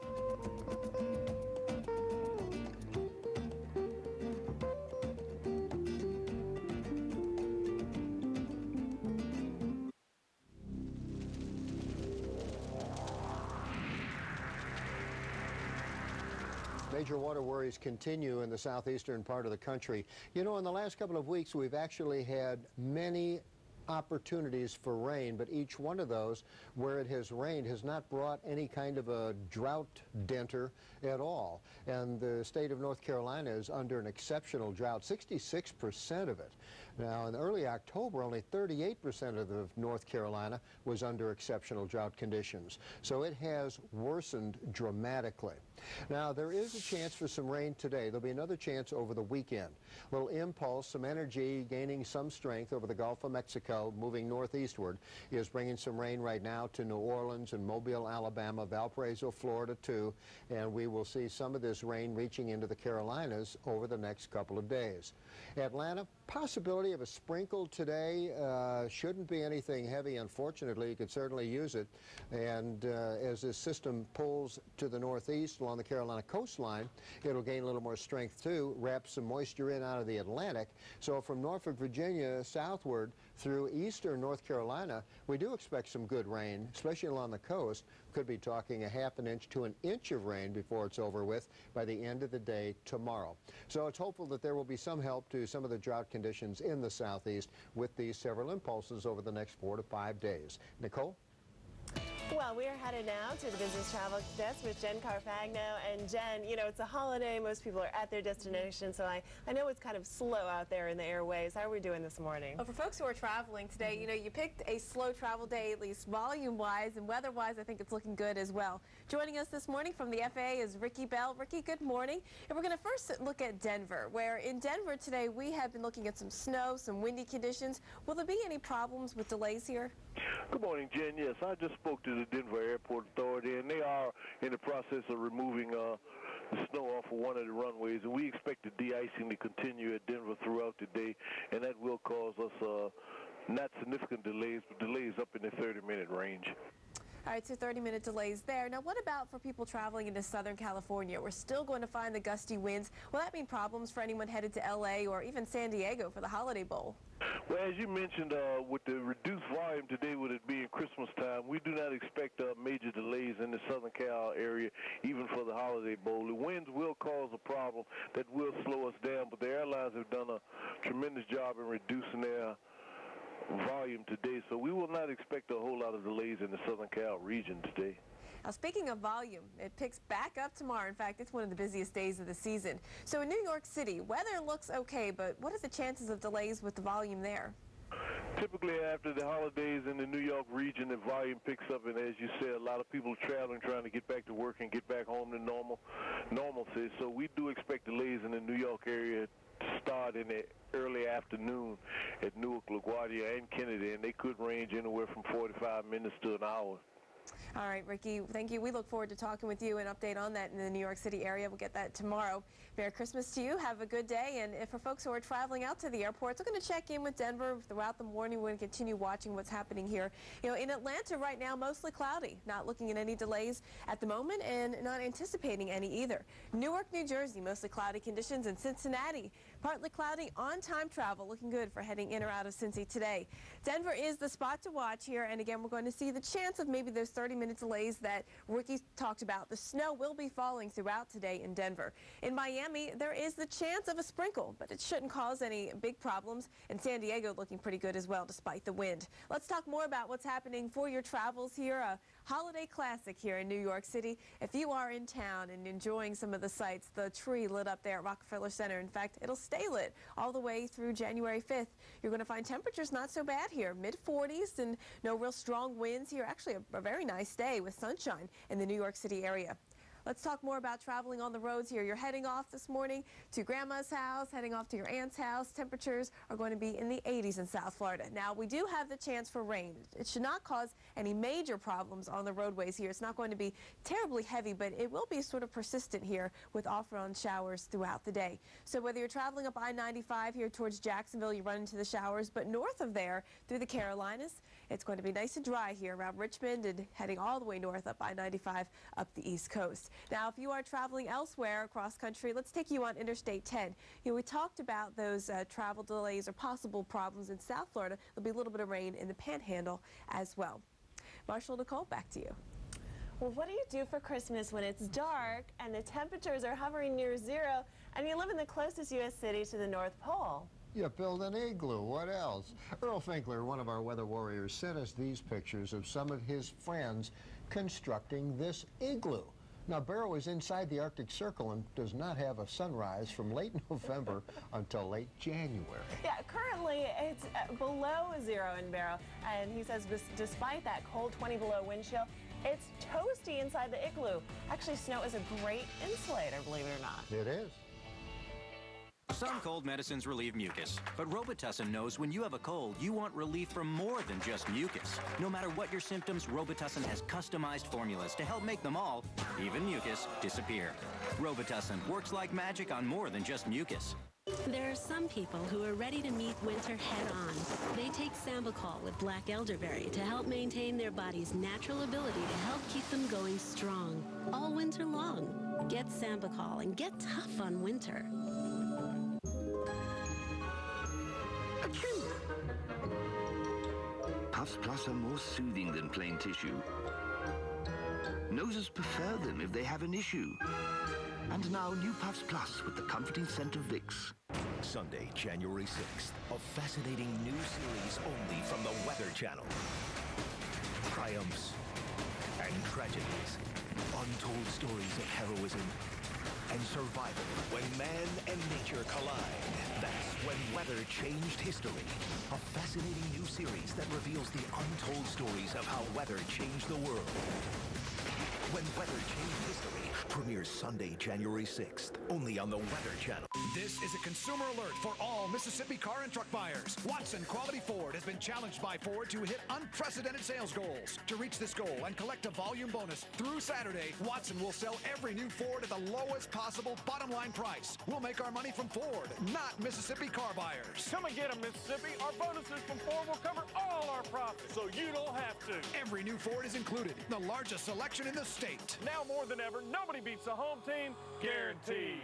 Major water worries continue in the southeastern part of the country. You know, in the last couple of weeks, we've actually had many opportunities for rain, but each one of those where it has rained has not brought any kind of a drought denter at all. And the state of North Carolina is under an exceptional drought, 66% of it. Now, in early October, only 38% of the North Carolina was under exceptional drought conditions. So it has worsened dramatically. Now, there is a chance for some rain today. There'll be another chance over the weekend. A little impulse, some energy gaining some strength over the Gulf of Mexico, moving northeastward, is bringing some rain right now to New Orleans and Mobile, Alabama, Valparaiso, Florida, too. And we will see some of this rain reaching into the Carolinas over the next couple of days. Atlanta, possibility of a sprinkle today. Shouldn't be anything heavy, unfortunately. You could certainly use it. And as this system pulls to the northeast along the Carolina coastline, it'll gain a little more strength too, wrap some moisture in out of the Atlantic. So from Norfolk, Virginia southward through eastern North Carolina, we do expect some good rain, especially along the coast. Could be talking a half an inch to an inch of rain before it's over with by the end of the day tomorrow. So it's hopeful that there will be some help to some of the drought conditions in the southeast with these several impulses over the next 4 to 5 days. Nicole? Well, we are headed now to the Business Travel Desk with Jen Carfagno. And Jen, you know, it's a holiday. Most people are at their destination, so I know it's kind of slow out there in the airways. How are we doing this morning? Well, for folks who are traveling today, you know, you picked a slow travel day, at least volume-wise, and weather-wise, I think it's looking good as well. Joining us this morning from the FAA is Ricky Bell. Ricky, good morning. And we're going to first look at Denver, where in Denver today we have been looking at some snow, some windy conditions. Will there be any problems with delays here? Good morning, Jen. Yes, I just spoke to the Denver Airport Authority, and they are in the process of removing the snow off of one of the runways, and we expect the de-icing to continue at Denver throughout the day, and that will cause us not significant delays, but delays up in the 30-minute range. All right, so 30-minute delays there. Now, what about for people traveling into Southern California? We're still going to find the gusty winds. Will that mean problems for anyone headed to L.A. or even San Diego for the Holiday Bowl? Well, as you mentioned, with the reduced volume today, with it being Christmas time, we do not expect major delays in the Southern Cal area, even for the Holiday Bowl. The winds will cause a problem that will slow us down, but the airlines have done a tremendous job in reducing their volume today, so we will not expect a whole lot of delays in the Southern Cal region today. Now, speaking of volume, it picks back up tomorrow. In fact, it's one of the busiest days of the season. So in New York City, weather looks okay, but what are the chances of delays with the volume there? Typically after the holidays in the New York region, the volume picks up, and as you said, a lot of people traveling, trying to get back to work and get back home to normalcy. So we do expect delays in the New York area to start in the early afternoon at Newark, LaGuardia, and Kennedy, and they could range anywhere from 45 minutes to an hour. All right, Ricky, thank you. We look forward to talking with you and update on that in the New York City area. We'll get that tomorrow. Merry Christmas to you. Have a good day. And for folks who are traveling out to the airports, we're going to check in with Denver throughout the morning. We're going to continue watching what's happening here. You know, in Atlanta right now, mostly cloudy. Not looking at any delays at the moment and not anticipating any either. Newark, New Jersey, mostly cloudy conditions. And Cincinnati, partly cloudy, on-time travel. Looking good for heading in or out of Cincy today. Denver is the spot to watch here. And again, we're going to see the chance of maybe those 30-minute delays that Ricky talked about. The snow will be falling throughout today in Denver. In Miami, there is the chance of a sprinkle, but it shouldn't cause any big problems. And San Diego looking pretty good as well, despite the wind. Let's talk more about what's happening for your travels here. A holiday classic here in New York City. If you are in town and enjoying some of the sights, the tree lit up there at Rockefeller Center. In fact, it'll stay lit all the way through January 5th. You're going to find temperatures not so bad here, mid-40s and no real strong winds here. Actually, a very nice day with sunshine in the New York City area. Let's talk more about traveling on the roads here. You're heading off this morning to Grandma's house, heading off to your aunt's house. Temperatures are going to be in the 80s in South Florida. Now, we do have the chance for rain. It should not cause any major problems on the roadways here. It's not going to be terribly heavy, but it will be sort of persistent here with off-and-on showers throughout the day. So whether you're traveling up I-95 here towards Jacksonville, you run into the showers, but north of there through the Carolinas, it's going to be nice and dry here around Richmond and heading all the way north up I-95 up the East Coast. Now, if you are traveling elsewhere across country, let's take you on Interstate 10. You know, we talked about those travel delays or possible problems in South Florida. There'll be a little bit of rain in the Panhandle as well. Marshall, Nicole, back to you. Well, what do you do for Christmas when it's dark and the temperatures are hovering near zero and you live in the closest U.S. city to the North Pole? You build an igloo. What else? Earl Finkler, one of our weather warriors, sent us these pictures of some of his friends constructing this igloo. Now, Barrow is inside the Arctic Circle and does not have a sunrise from late November until late January. Yeah, currently it's below zero in Barrow, and he says despite that cold 20 below wind chill, it's toasty inside the igloo. Actually, snow is a great insulator, believe it or not. It is. Some cold medicines relieve mucus, but Robitussin knows when you have a cold, you want relief from more than just mucus. No matter what your symptoms, Robitussin has customized formulas to help make them all, even mucus, disappear. Robitussin works like magic on more than just mucus. There are some people who are ready to meet winter head-on. They take Sambucol with black elderberry to help maintain their body's natural ability to help keep them going strong all winter long. Get Sambucol and get tough on winter. Puffs Plus are more soothing than plain tissue. Noses prefer them if they have an issue. And now new Puffs Plus with the comforting scent of Vicks. Sunday, January 6th, a fascinating new series only from the Weather Channel. Triumphs, tragedies, untold stories of heroism and survival. When man and nature collide, that's when weather changed history. A fascinating new series that reveals the untold stories of how weather changed the world. When Weather Changed History premieres Sunday, January 6th, only on the Weather Channel. This is a consumer alert for all Mississippi car and truck buyers. Watson Quality Ford has been challenged by Ford to hit unprecedented sales goals. To reach this goal and collect a volume bonus through Saturday, Watson will sell every new Ford at the lowest possible bottom line price. We'll make our money from Ford, not Mississippi car buyers. Come and get them, Mississippi. Our bonuses from Ford will cover all our profits, so you don't have to. Every new Ford is included. The largest selection in the state. Now more than ever, nobody beats the home team, guaranteed.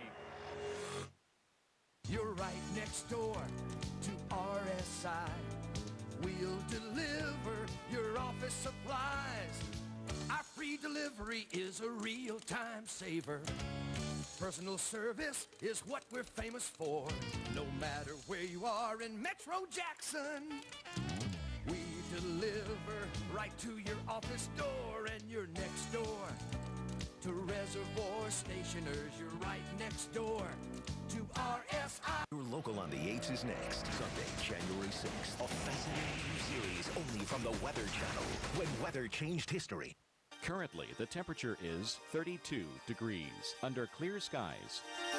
You're right next door to RSI. We'll deliver your office supplies. Our free delivery is a real-time saver. Personal service is what we're famous for. No matter where you are in Metro Jackson, we deliver right to your office door, and you're next door to Reservoir Stationers. You're right next door to RSI. Your local on the 8s is next. Sunday, January 6th. A fascinating new series only from the Weather Channel. When weather changed history. Currently, the temperature is 32 degrees under clear skies.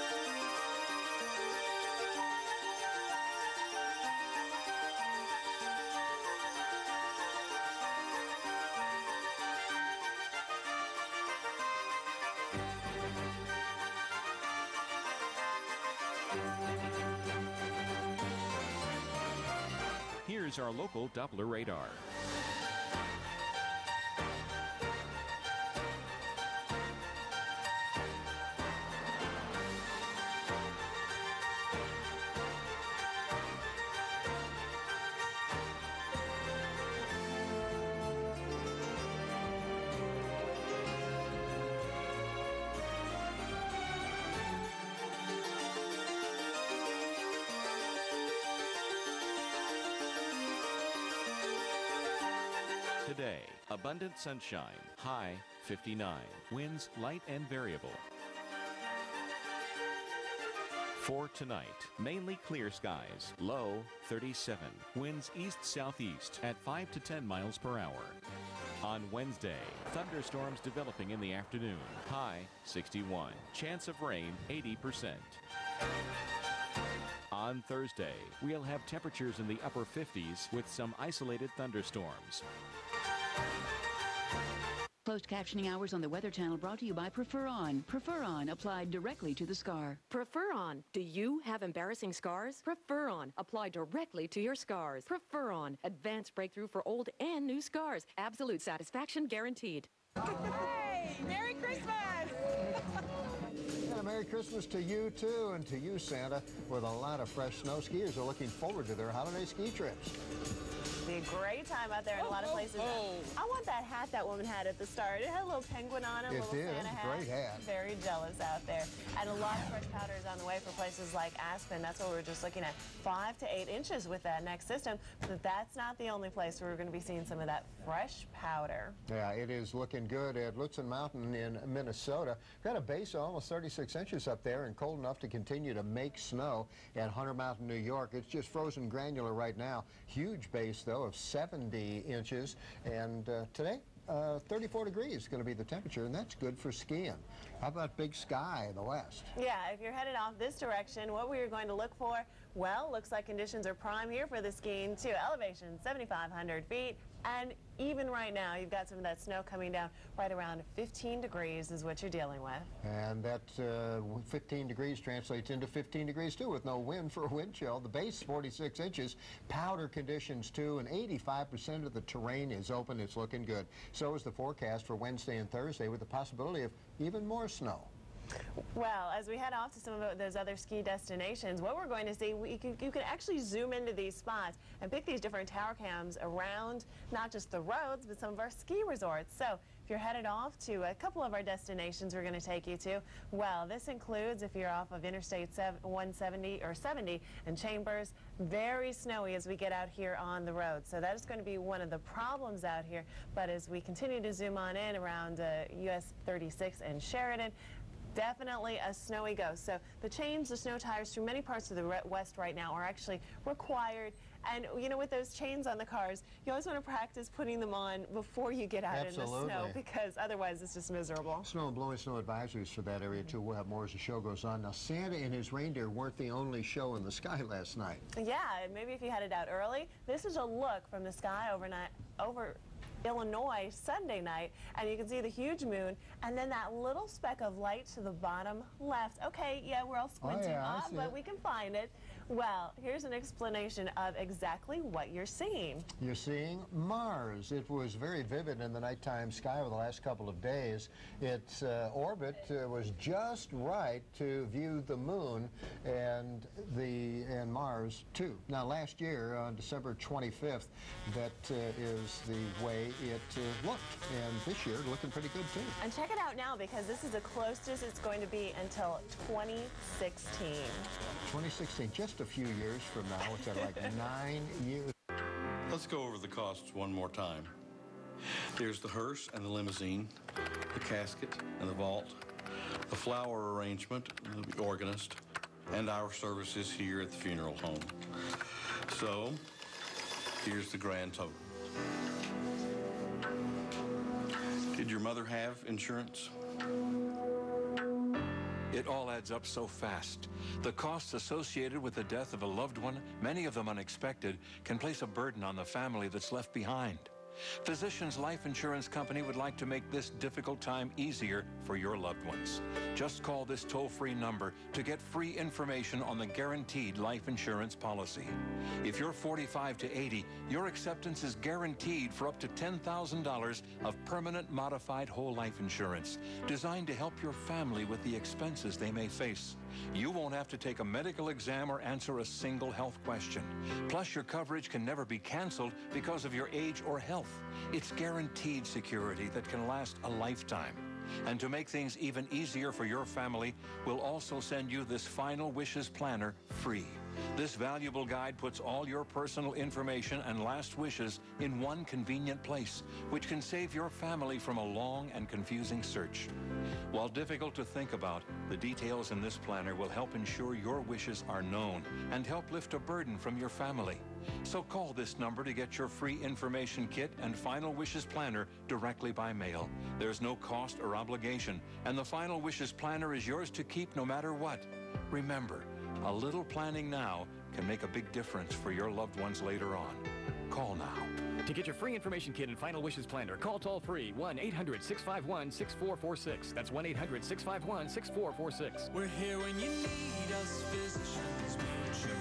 Here's our local Doppler radar. Today, abundant sunshine, high 59, winds light and variable. For tonight, mainly clear skies, low 37, winds east-southeast at 5 to 10 miles per hour. On Wednesday, thunderstorms developing in the afternoon, high 61, chance of rain 80%. On Thursday, we'll have temperatures in the upper 50s with some isolated thunderstorms. Closed captioning hours on the Weather Channel brought to you by Prefer On. Prefer On applied directly to the scar. Prefer On. Do you have embarrassing scars? Prefer On. Apply directly to your scars. Prefer On. Advanced breakthrough for old and new scars. Absolute satisfaction guaranteed. Hey! Merry Christmas! And a Merry Christmas to you, too, and to you, Santa, with a lot of fresh snow. Skiers are looking forward to their holiday ski trips. Be a great time out there in a lot of places. I want that hat that woman had at the start. It had a little penguin on it, a little Santa hat. Great hat. Very jealous out there. And a lot of fresh powder is on the way for places like Aspen. That's what we were just looking at. 5 to 8 inches with that next system. But that's not the only place where we're going to be seeing some of that fresh powder. Yeah, it is looking good at Lutsen Mountain in Minnesota. Got a base of almost 36 inches up there and cold enough to continue to make snow. At Hunter Mountain, New York, it's just frozen granular right now. Huge base, though, of 70 inches. And today, 34 degrees is going to be the temperature, and that's good for skiing. How about Big Sky in the west? Yeah, if you're headed off this direction, what we're going to look for, well, looks like conditions are prime here for the skiing, too. Elevation, 7,500 feet. And even right now, you've got some of that snow coming down right around 15 degrees is what you're dealing with. And that 15 degrees translates into 15 degrees, too, with no wind for a wind chill. The base, 46 inches. Powder conditions, too, and 85% of the terrain is open. It's looking good. So is the forecast for Wednesday and Thursday with the possibility of even more snow. Well, as we head off to some of those other ski destinations, what we're going to see, you can actually zoom into these spots and pick these different tower cams around not just the roads, but some of our ski resorts. So if you're headed off to a couple of our destinations we're going to take you to, well, this includes if you're off of Interstate 170 or 70 in Chambers, very snowy as we get out here on the road. So that is going to be one of the problems out here. But as we continue to zoom on in around US 36 and Sheridan, definitely a snowy go. So the snow tires through many parts of the west right now are actually required. And, you know, with those chains on the cars, you always want to practice putting them on before you get out in the snow, because otherwise it's just miserable. Snow and blowing snow advisories for that area, too. We'll have more as the show goes on. Now, Santa and his reindeer weren't the only show in the sky last night. Yeah, and maybe if you headed out early, this is a look from the sky over Illinois Sunday night, and you can see the huge moon and then that little speck of light to the bottom left. Okay, yeah, we're all squinting up, but we can find it. Well, here's an explanation of exactly what you're seeing. You're seeing Mars. It was very vivid in the nighttime sky over the last couple of days. Its orbit was just right to view the moon and Mars too. Now, last year on December 25th, that is the way it looked, and this year looking pretty good too. And check it out now, because this is the closest it's going to be until 2016. 2016, just a few years from now. It's at like 9 years. Let's go over the costs one more time. There's the hearse and the limousine, the casket and the vault, the flower arrangement, the organist, and our services here at the funeral home. So, here's the grand total. Did your mother have insurance? It all adds up so fast. The costs associated with the death of a loved one, many of them unexpected, can place a burden on the family that's left behind. Physicians Life Insurance Company would like to make this difficult time easier for your loved ones. Just call this toll-free number to get free information on the guaranteed life insurance policy. If you're 45 to 80, your acceptance is guaranteed for up to $10,000 of permanent modified whole life insurance, designed to help your family with the expenses they may face. You won't have to take a medical exam or answer a single health question. Plus, your coverage can never be canceled because of your age or health. It's guaranteed security that can last a lifetime. And to make things even easier for your family, we'll also send you this Final Wishes Planner free. This valuable guide puts all your personal information and last wishes in one convenient place, which can save your family from a long and confusing search. While difficult to think about, the details in this planner will help ensure your wishes are known and help lift a burden from your family. So call this number to get your free information kit and Final Wishes Planner directly by mail. There's no cost or obligation, and the Final Wishes Planner is yours to keep no matter what. Remember, a little planning now can make a big difference for your loved ones later on. Call now. To get your free information kit and Final Wishes Planner, call toll-free 1-800-651-6446. That's 1-800-651-6446. We're here when you need us, Physicians Mutual.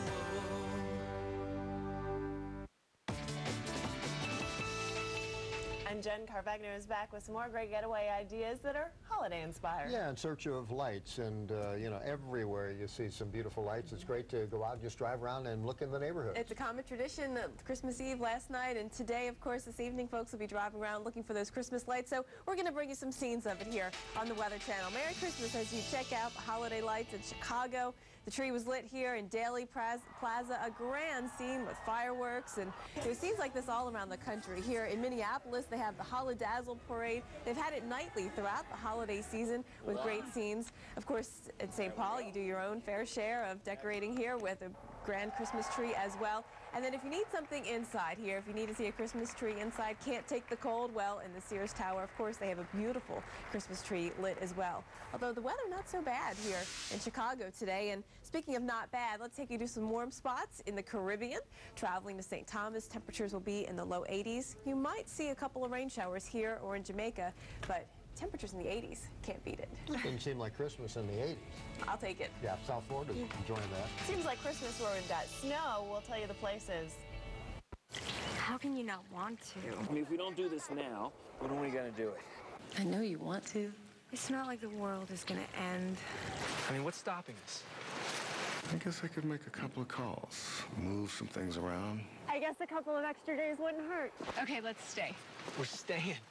And Jen Carvagno is back with some more great getaway ideas that are holiday inspired. Yeah, in search of lights, and you know, everywhere you see some beautiful lights. It's great to go out and just drive around and look in the neighborhood. It's a common tradition. Christmas Eve last night, and today, of course, this evening, folks will be driving around looking for those Christmas lights. So we're going to bring you some scenes of it here on the Weather Channel. Merry Christmas as you check out the holiday lights in Chicago. The tree was lit here in Daly Plaza, a grand scene with fireworks, and it seems like this all around the country. Here in Minneapolis, they have the Holidazzle Parade. They've had it nightly throughout the holiday season with great scenes. Of course, in St. Paul, you do your own fair share of decorating here with a grand Christmas tree as well. And then if you need something inside here, if you need to see a Christmas tree inside, can't take the cold, well, in the Sears Tower, of course, they have a beautiful Christmas tree lit as well. Although the weather not so bad here in Chicago today. And speaking of not bad, let's take you to some warm spots in the Caribbean. Traveling to St. Thomas, temperatures will be in the low 80s. You might see a couple of rain showers here or in Jamaica, but temperatures in the 80s, can't beat it. Doesn't seem like Christmas in the 80s. I'll take it. Yeah, South Florida's enjoying that. Seems like Christmas where we've got snow. We'll tell you the places. How can you not want to? I mean, if we don't do this now, when are we going to do it? I know you want to. It's not like the world is going to end. I mean, what's stopping us? I guess I could make a couple of calls, move some things around. I guess a couple of extra days wouldn't hurt. Okay, let's stay. We're staying.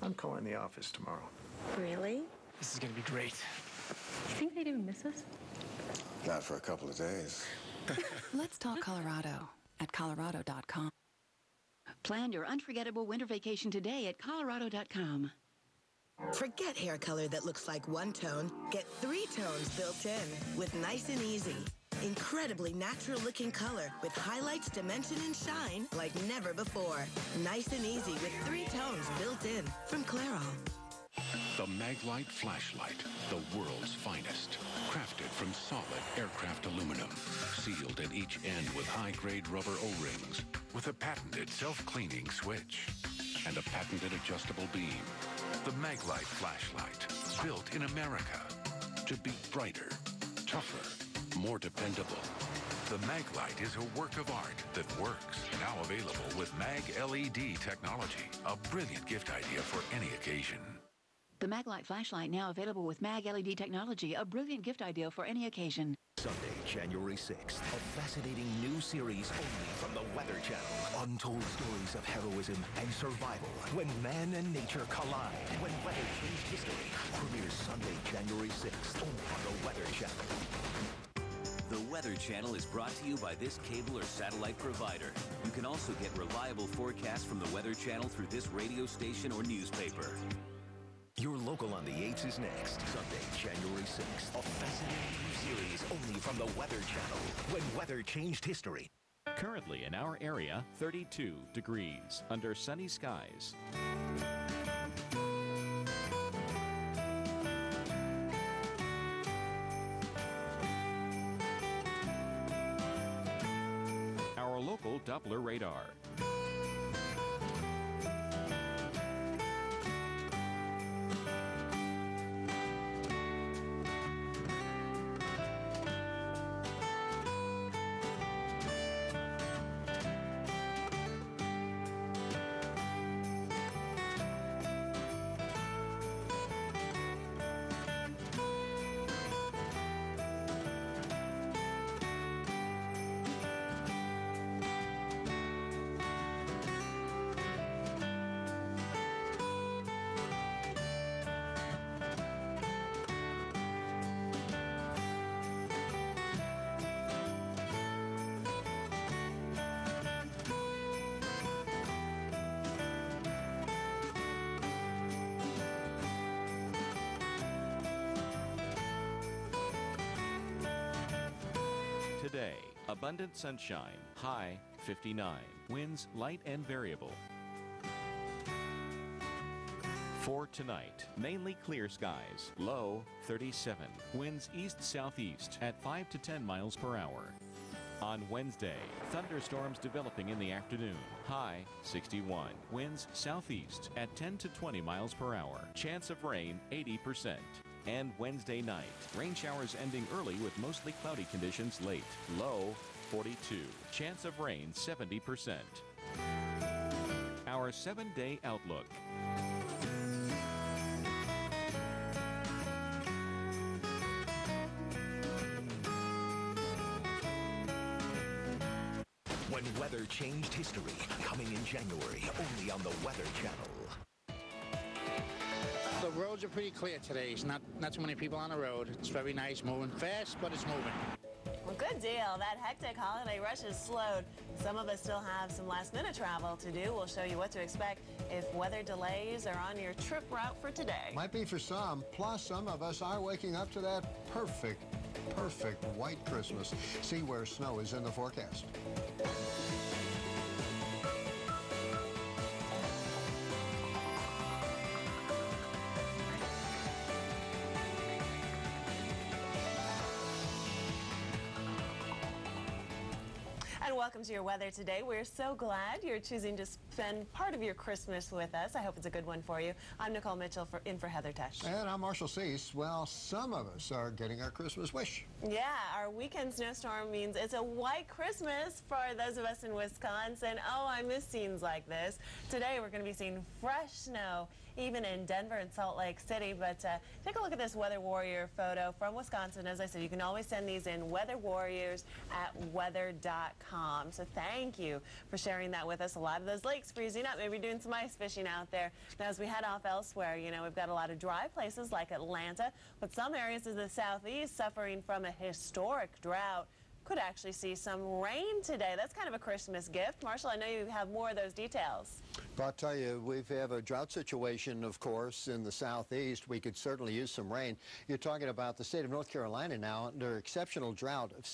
I'm calling the office tomorrow. Really? This is gonna be great. You think they'd even miss us? Not for a couple of days. Let's talk Colorado at Colorado.com. Plan your unforgettable winter vacation today at Colorado.com. Forget hair color that looks like one tone. Get 3 tones built in with Nice and Easy. Incredibly natural-looking color with highlights, dimension, and shine like never before. Nice and Easy with 3 tones built in from Clairol. The Maglite flashlight, the world's finest. Crafted from solid aircraft aluminum. Sealed at each end with high-grade rubber O-rings. With a patented self-cleaning switch. And a patented adjustable beam. The Maglite flashlight. Built in America. To be brighter, tougher, more dependable. The Maglite is a work of art that works. Now available with Mag LED technology. A brilliant gift idea for any occasion. The Maglite flashlight now available with Mag LED technology, a brilliant gift idea for any occasion. Sunday, January 6th, a fascinating new series only from the Weather Channel. Untold stories of heroism and survival when man and nature collide. When weather changed history. Premieres Sunday, January 6th, only on the Weather Channel. The Weather Channel is brought to you by this cable or satellite provider. You can also get reliable forecasts from the Weather Channel through this radio station or newspaper. Your Local on the 8s is next. Sunday, January 6th. A fascinating new series only from the Weather Channel. When weather changed history. Currently in our area, 32 degrees under sunny skies. Our local Doppler radar. Today, abundant sunshine, high 59, winds light and variable. For tonight, mainly clear skies, low 37, winds east-southeast at 5 to 10 miles per hour. On Wednesday, thunderstorms developing in the afternoon, high 61, winds southeast at 10 to 20 miles per hour, chance of rain 80%. And Wednesday night, rain showers ending early with mostly cloudy conditions late, low 42, chance of rain 70%. Our 7-day outlook. When weather changed history, coming in January, only on the Weather Channel. The roads are pretty clear today. It's not too many people on the road. It's very nice, moving fast, but it's moving. Well, good deal. That hectic holiday rush is slowed. Some of us still have some last-minute travel to do. We'll show you what to expect if weather delays are on your trip route for today. Might be for some. Plus, some of us are waking up to that perfect white Christmas. See where snow is in the forecast. And welcome to your weather today. We're so glad you're choosing to spend part of your Christmas with us. I hope it's a good one for you. I'm Nicole Mitchell in for Heather Tesh. And I'm Marshall Cease. Well, some of us are getting our Christmas wish. Yeah, our weekend snowstorm means it's a white Christmas for those of us in Wisconsin. Oh, I miss scenes like this. Today we're going to be seeing fresh snow even in Denver and Salt Lake City. But take a look at this Weather Warrior photo from Wisconsin. As I said, you can always send these in, weatherwarriors@weather.com. Tom. So thank you for sharing that with us. A lot of those lakes freezing up, maybe doing some ice fishing out there. Now, as we head off elsewhere, you know, we've got a lot of dry places like Atlanta, but some areas of the southeast suffering from a historic drought. Could actually see some rain today. That's kind of a Christmas gift. Marshall, I know you have more of those details. But I'll tell you, we have a drought situation, of course, in the southeast. We could certainly use some rain. You're talking about the state of North Carolina now under exceptional drought of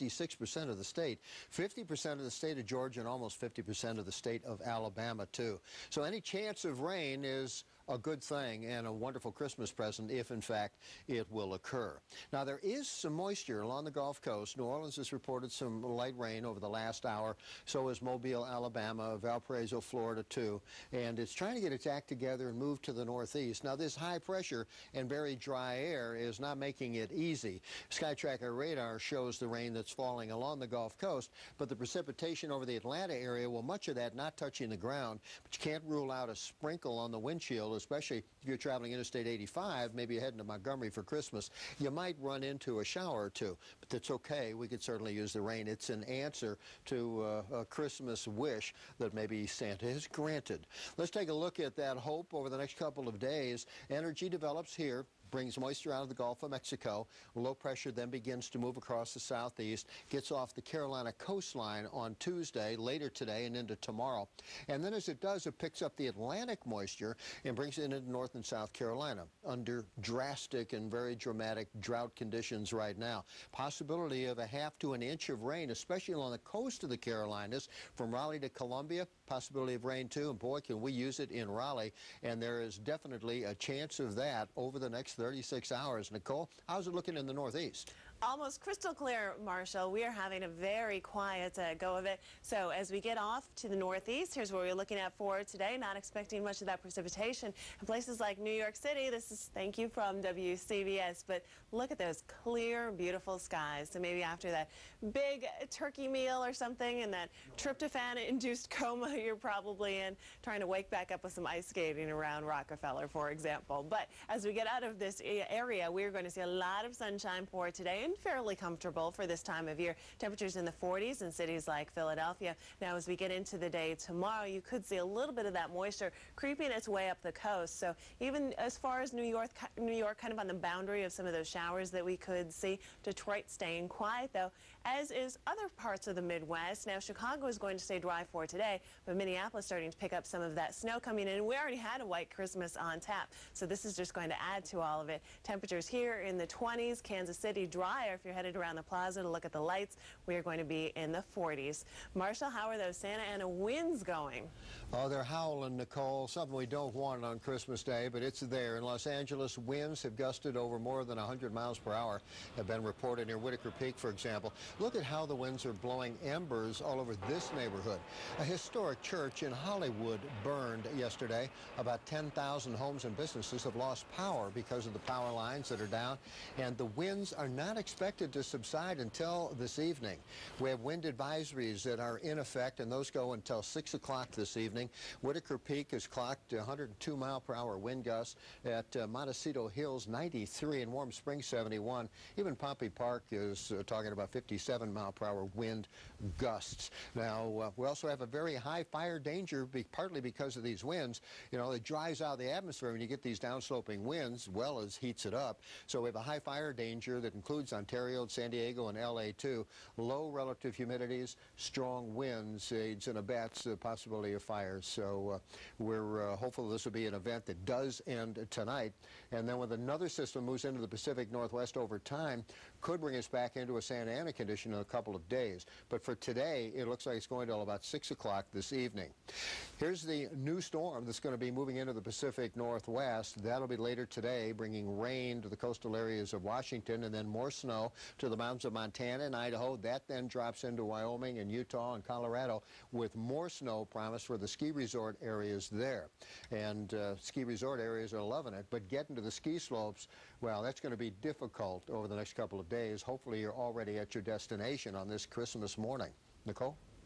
66% of the state, 50% of the state of Georgia, and almost 50% of the state of Alabama, too. So any chance of rain is a good thing and a wonderful Christmas present if, in fact, it will occur. Now, there is some moisture along the Gulf Coast. New Orleans has reported some light rain over the last hour. So is Mobile, Alabama, Valparaiso, Florida, too. And it's trying to get its act together and move to the northeast. Now, this high pressure and very dry air is not making it easy. Sky Tracker radar shows the rain that's falling along the Gulf Coast, but the precipitation over the Atlanta area, well, much of that not touching the ground, but you can't rule out a sprinkle on the windshield, especially if you're traveling Interstate 85, maybe you're heading to Montgomery for Christmas. You might run into a shower or two, but that's okay. We could certainly use the rain. It's an answer to a Christmas wish that maybe Santa has granted. Let's take a look at that hope over the next couple of days. Energy develops here, brings moisture out of the Gulf of Mexico. Low pressure then begins to move across the southeast, gets off the Carolina coastline on Tuesday, later today and into tomorrow. And then as it does, it picks up the Atlantic moisture and brings it into North and South Carolina under drastic and very dramatic drought conditions right now. Possibility of a half to an inch of rain, especially along the coast of the Carolinas, from Raleigh to Columbia. Possibility of rain, too, and boy, can we use it in Raleigh. And there is definitely a chance of that over the next 36 hours. Nicole, how's it looking in the northeast? Almost crystal clear, Marshall. We are having a very quiet go of it. So as we get off to the northeast, here's where we're looking at for today. Not expecting much of that precipitation. In places like New York City, this is thank you from WCBS, but look at those clear, beautiful skies. So maybe after that big turkey meal or something and that tryptophan-induced coma you're probably in, trying to wake back up with some ice skating around Rockefeller, for example. But as we get out of this area, we're going to see a lot of sunshine for today. And fairly comfortable for this time of year. Temperatures in the 40s in cities like Philadelphia. Now, as we get into the day tomorrow, you could see a little bit of that moisture creeping its way up the coast. So even as far as New York kind of on the boundary of some of those showers that we could see. Detroit staying quiet, though, as is other parts of the Midwest. Now, Chicago is going to stay dry for today, but Minneapolis starting to pick up some of that snow coming in. We already had a white Christmas on tap, so this is just going to add to all of it. Temperatures here in the 20s, Kansas City dry. If you're headed around the plaza to look at the lights, we are going to be in the 40s. Marshall, how are those Santa Ana winds going? Oh, they're howling, Nicole. Something we don't want on Christmas Day, but it's there. In Los Angeles, winds have gusted over more than 100 miles per hour, have been reported near Whitaker Peak, for example. Look at how the winds are blowing embers all over this neighborhood. A historic church in Hollywood burned yesterday. About 10,000 homes and businesses have lost power because of the power lines that are down, and the winds are not expected to subside until this evening. We have wind advisories that are in effect, and those go until 6 o'clock this evening. Whitaker Peak has clocked 102 mile per hour wind gusts. At Montecito Hills, 93, and Warm Springs, 71. Even Pompey Park is talking about 57 mile per hour wind gusts. Now, we also have a very high fire danger, partly because of these winds. You know, it dries out the atmosphere when you get these downsloping winds, well as heats it up. So we have a high fire danger that includes Ontario, San Diego, and LA too. Low relative humidities, strong winds, aids and abets the possibility of fires. So we're hopeful this will be an event that does end tonight. And then with another system moves into the Pacific Northwest over time, could bring us back into a Santa Ana condition in a couple of days. But for today, it looks like it's going till about 6 o'clock this evening. Here's the new storm that's going to be moving into the Pacific Northwest. That'll be later today, bringing rain to the coastal areas of Washington and then more snow to the mountains of Montana and Idaho. That then drops into Wyoming and Utah and Colorado with more snow promised for the ski resort areas there. And ski resort areas are loving it, but getting to the ski slopes, well, that's going to be difficult over the next couple of days. Hopefully you're already at your destination on this Christmas morning. Nicole?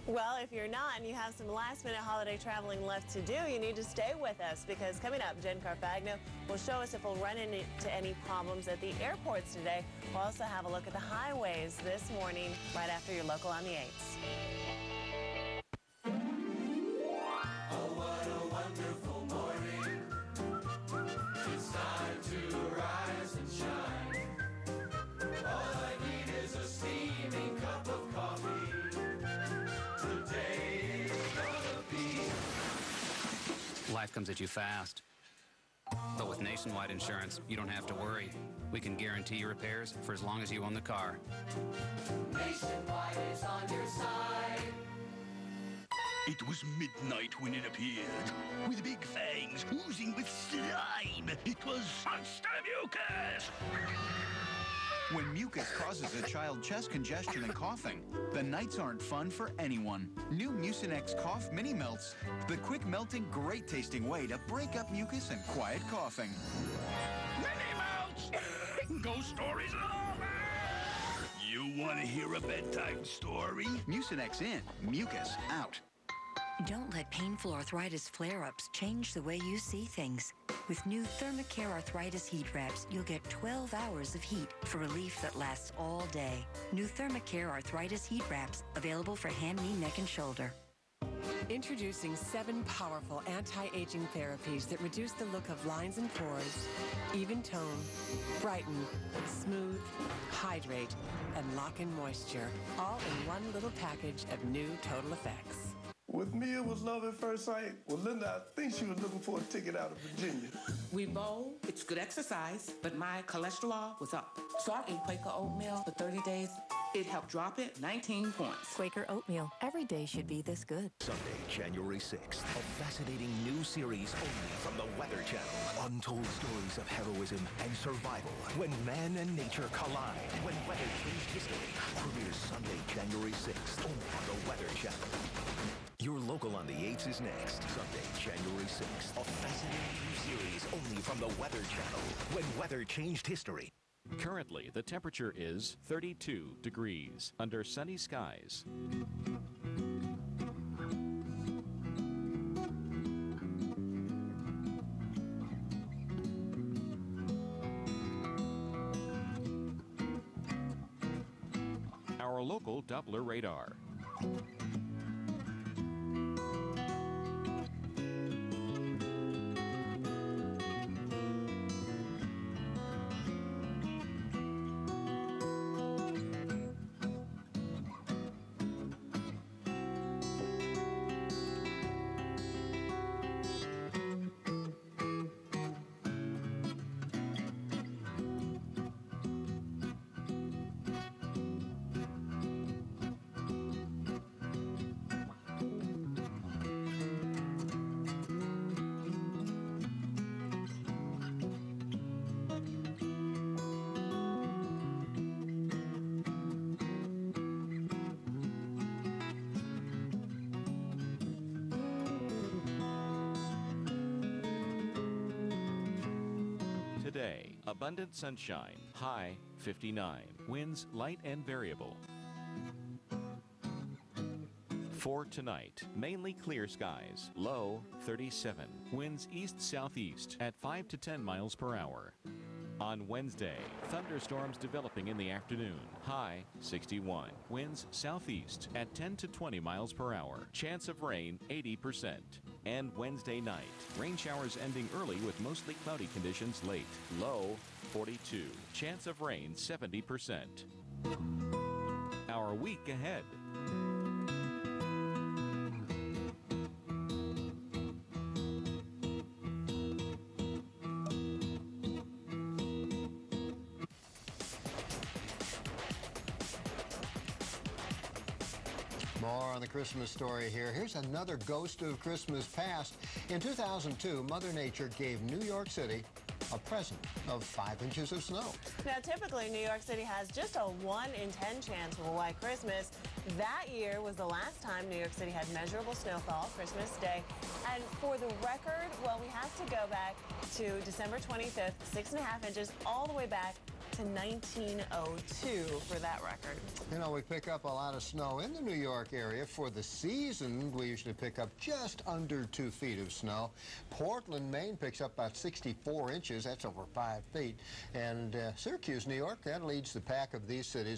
Well, if you're not and you have some last-minute holiday traveling left to do, you need to stay with us because coming up, Jen Carfagno will show us if we'll run into any problems at the airports today. We'll also have a look at the highways this morning right after your local on the 8s. Oh, what a wonderful morning. It's time to rise and shine. All I need is a steaming cup of coffee. Today is gonna be... Life comes at you fast. But with Nationwide Insurance, you don't have to worry. We can guarantee your repairs for as long as you own the car. Nationwide is on your side. It was midnight when it appeared, with big fangs oozing with slime. It was Monster Mucus! When mucus causes a child chest congestion and coughing, the nights aren't fun for anyone. New Mucinex Cough Mini Melts, the quick melting, great tasting way to break up mucus and quiet coughing. Mini Melts! Ghost stories over! You want to hear a bedtime story? Mucinex in, mucus out. Don't let painful arthritis flare-ups change the way you see things. With new Thermacare Arthritis Heat Wraps, you'll get 12 hours of heat for relief that lasts all day. New Thermacare Arthritis Heat Wraps, available for hand, knee, neck, and shoulder. Introducing 7 powerful anti-aging therapies that reduce the look of lines and pores, even tone, brighten, smooth, hydrate, and lock in moisture, all in one little package of new Total Effects. With me, it was love at first sight. With Linda, I think she was looking for a ticket out of Virginia. We bowl, it's good exercise, but my cholesterol was up. So I ate Quaker oatmeal for 30 days. It helped drop it 19 points. Quaker oatmeal. Every day should be this good. Sunday, January 6th, a fascinating new series only from the Weather Channel. Untold stories of heroism and survival when man and nature collide. When weather changed history. Premieres Sunday, January 6th, only on the Weather Channel. Your local on the 8s is next. Sunday, January 6th. A fascinating new series only from the Weather Channel. When weather changed history. Currently, the temperature is 32 degrees under sunny skies. Our local Doppler radar. Today, abundant sunshine, high 59, winds light and variable. For tonight, mainly clear skies, low 37, winds east-southeast at 5 to 10 miles per hour. On Wednesday, thunderstorms developing in the afternoon, high 61, winds southeast at 10 to 20 miles per hour, chance of rain 80%. And Wednesday night, rain showers ending early with mostly cloudy conditions late, low 42, chance of rain 70%. Our week ahead. More on the Christmas story here. Here's another ghost of Christmas past. In 2002, Mother Nature gave New York City a present of 5 inches of snow. Now, typically, New York City has just a 1 in 10 chance of a white Christmas. That year was the last time New York City had measurable snowfall, Christmas Day. And for the record, well, we have to go back to December 25th, 6.5 inches, all the way back to 1902 for that record. You know, we pick up a lot of snow in the New York area. For the season, we usually pick up just under 2 feet of snow. Portland, Maine picks up about 64 inches. That's over 5 feet. And Syracuse, New York, that leads the pack of these cities,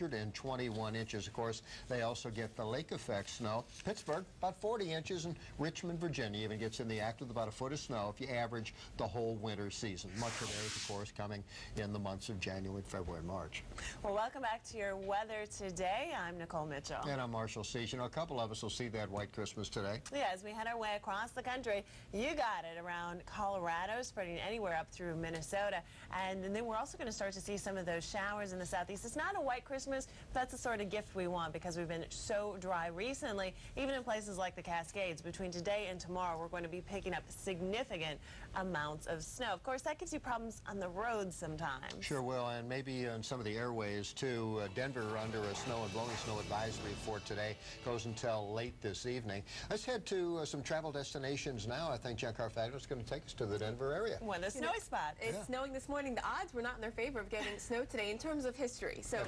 121 inches. Of course, they also get the lake effect snow. Pittsburgh, about 40 inches, and Richmond, Virginia even gets in the act with about a foot of snow if you average the whole winter season. Much of theirs, of course, coming in the months of January, February, and March. Well, welcome back to your weather today. I'm Nicole Mitchell. And I'm Marshall Seach. You know, a couple of us will see that white Christmas today. Yeah, as we head our way across the country, you got it around Colorado, spreading anywhere up through Minnesota. And then we're also going to start to see some of those showers in the southeast. It's not a white Christmas, but that's the sort of gift we want because we've been so dry recently. Even in places like the Cascades, between today and tomorrow, we're going to be picking up significant amounts of snow. Of course, that gives you problems on the roads sometimes. Sure will, and maybe on some of the airways, too. Denver under a snow and blowing snow advisory for today. Goes until late this evening. Let's head to some travel destinations now. I think Jen Carfagno is going to take us to the Denver area. Well, the snowy spot. It's snowing this morning. The odds were not in their favor of getting snow today in terms of history. So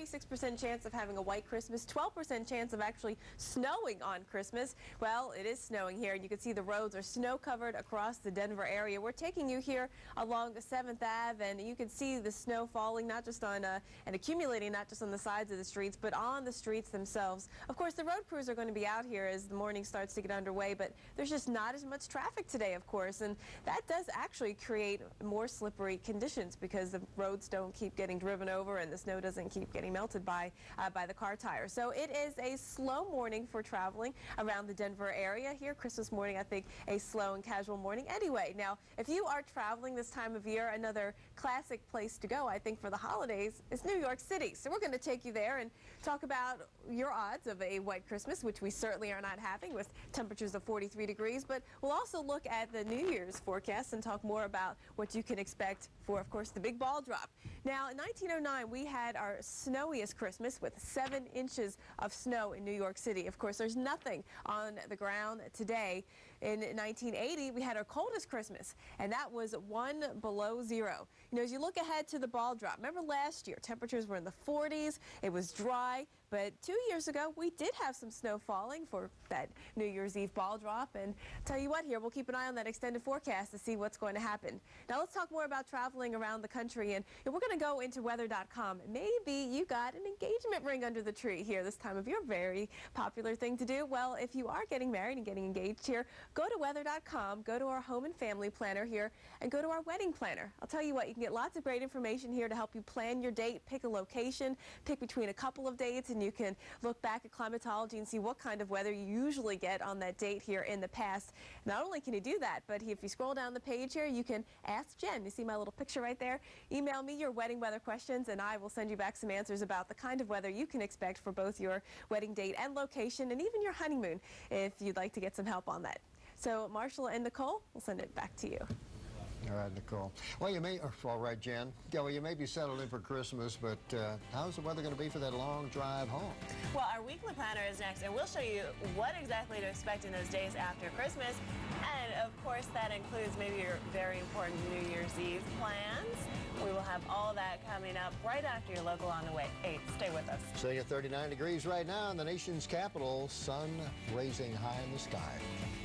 36% chance of having a white Christmas, 12% chance of actually snowing on Christmas. Well, it is snowing here, and you can see the roads are snow-covered across the Denver area. We're taking you here along the 7th Ave, and you can see the snow falling not just on and accumulating not just on the sides of the streets, but on the streets themselves. Of course, the road crews are going to be out here as the morning starts to get underway, but there's just not as much traffic today, of course, and that does actually create more slippery conditions because the roads don't keep getting driven over and the snow doesn't keep getting melted by the car tires. So it is a slow morning for traveling around the Denver area here. Christmas morning, I think, a slow and casual morning anyway. Now, if you are traveling this time of year, another classic place to go, I think, for the holidays is New York City. So we're going to take you there and talk about your odds of a white Christmas, which we certainly are not having with temperatures of 43 degrees. But we'll also look at the New Year's forecast and talk more about what you can expect for, of course, the big ball drop. Now, in 1909, we had our snowiest Christmas with 7 inches of snow in New York City. Of course, there's nothing on the ground today. In 1980, we had our coldest Christmas, and that was 1 below zero. You know, as you look ahead to the ball drop, remember last year, temperatures were in the 40s, it was dry, but 2 years ago, we did have some snow falling for that New Year's Eve ball drop, and tell you what here, we'll keep an eye on that extended forecast to see what's going to happen. Now, let's talk more about traveling around the country, and we're going to go into weather.com. Maybe you got an engagement ring under the tree here this time of year, very popular thing to do. Well, if you are getting married and getting engaged here, go to weather.com, go to our home and family planner here, and go to our wedding planner. I'll tell you what, you can get lots of great information here to help you plan your date, pick a location, pick between a couple of dates, and you can look back at climatology and see what kind of weather you usually get on that date here in the past. Not only can you do that, but if you scroll down the page here, you can ask Jen. You see my little picture right there? Email me your wedding weather questions, and I will send you back some answers about the kind of weather you can expect for both your wedding date and location, and even your honeymoon, if you'd like to get some help on that. So, Marshall and Nicole, we'll send it back to you. All right, Nicole. Well, you may, all right, Jen. Yeah, well, you may be settled in for Christmas, but how's the weather going to be for that long drive home? Well, our weekly planner is next, and we'll show you what exactly to expect in those days after Christmas. And, of course, that includes maybe your very important New Year's Eve plans. We will have all of that coming up right after your local on the way 8. Stay with us. Sitting at 39 degrees right now in the nation's capital, sun raising high in the sky.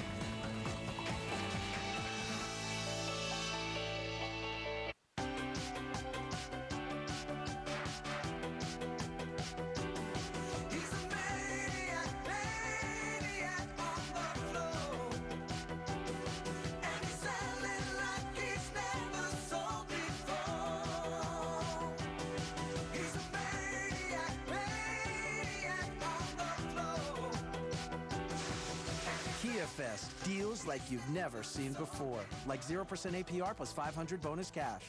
Kia Fest. Deals like you've never seen before. Like 0% APR plus 500 bonus cash.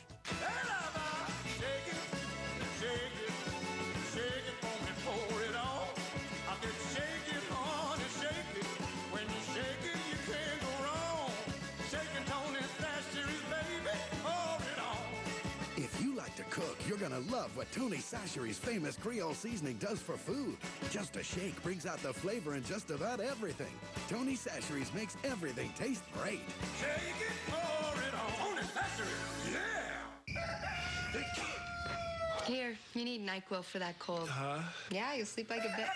If you like to cook, you're gonna love what Tony Chachere's famous Creole seasoning does for food. Just a shake brings out the flavor in just about everything. Tony Chachere's makes everything taste great. Shake it, pour it on. Tony Chachere's, yeah! Here, you need NyQuil for that cold. Yeah, you'll sleep like a bit.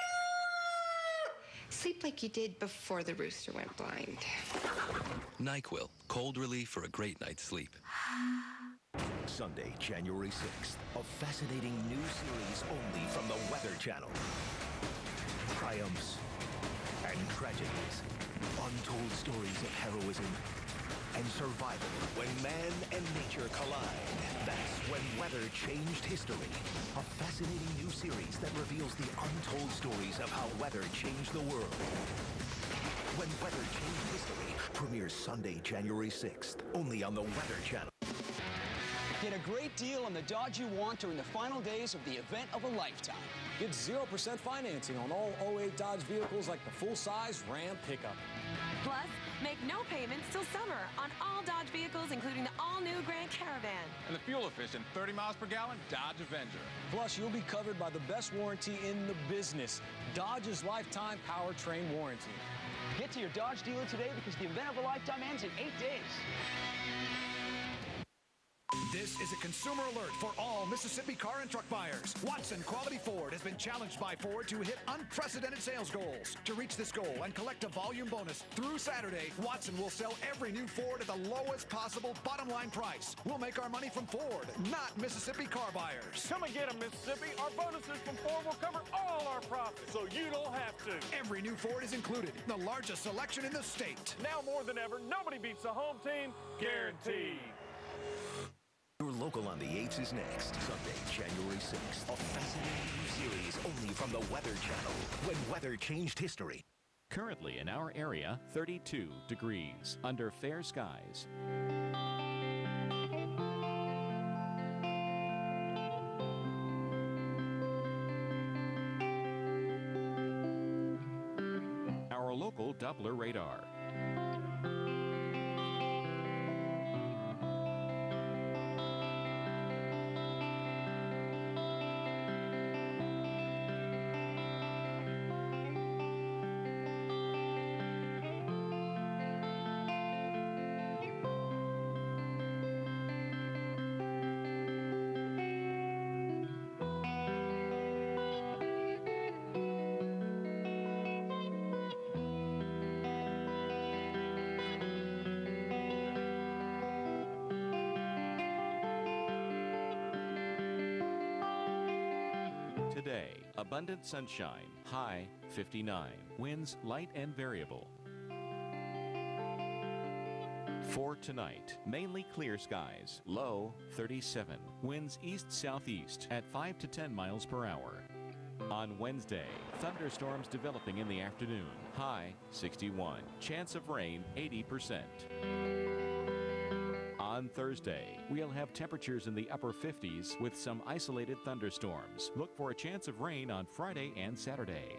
Sleep like you did before the rooster went blind. NyQuil, cold relief for a great night's sleep. Sunday, January 6th, a fascinating new series only from the Weather Channel. Triumphs and tragedies, untold stories of heroism and survival. When man and nature collide, that's when weather changed history. A fascinating new series that reveals the untold stories of how weather changed the world. When Weather Changed History premieres Sunday, January 6th, only on the Weather Channel. Get a great deal on the Dodge you want during the final days of the event of a lifetime. Get 0% financing on all 08 Dodge vehicles like the full-size Ram pickup. Plus, make no payments till summer on all Dodge vehicles, including the all-new Grand Caravan. And the fuel-efficient 30 miles per gallon Dodge Avenger. Plus, you'll be covered by the best warranty in the business, Dodge's lifetime powertrain warranty. Get to your Dodge dealer today because the event of a lifetime ends in 8 days. This is a consumer alert for all Mississippi car and truck buyers. Watson Quality Ford has been challenged by Ford to hit unprecedented sales goals. To reach this goal and collect a volume bonus through Saturday, Watson will sell every new Ford at the lowest possible bottom line price. We'll make our money from Ford, not Mississippi car buyers. Come and get them, Mississippi. Our bonuses from Ford will cover all our profits, so you don't have to. Every new Ford is included. The largest selection in the state. Now more than ever, nobody beats the home team. Guaranteed. Your local on the 8s is next. Sunday, January 6th. A fascinating new series only from the Weather Channel. When weather changed history. Currently in our area, 32 degrees under fair skies. Our local Doppler radar. Today, abundant sunshine, high 59, winds light and variable. For tonight, mainly clear skies, low 37, winds east-southeast at 5 to 10 miles per hour. On Wednesday, thunderstorms developing in the afternoon, high 61, chance of rain 80%. On Thursday, we'll have temperatures in the upper 50s with some isolated thunderstorms. Look for a chance of rain on Friday and Saturday.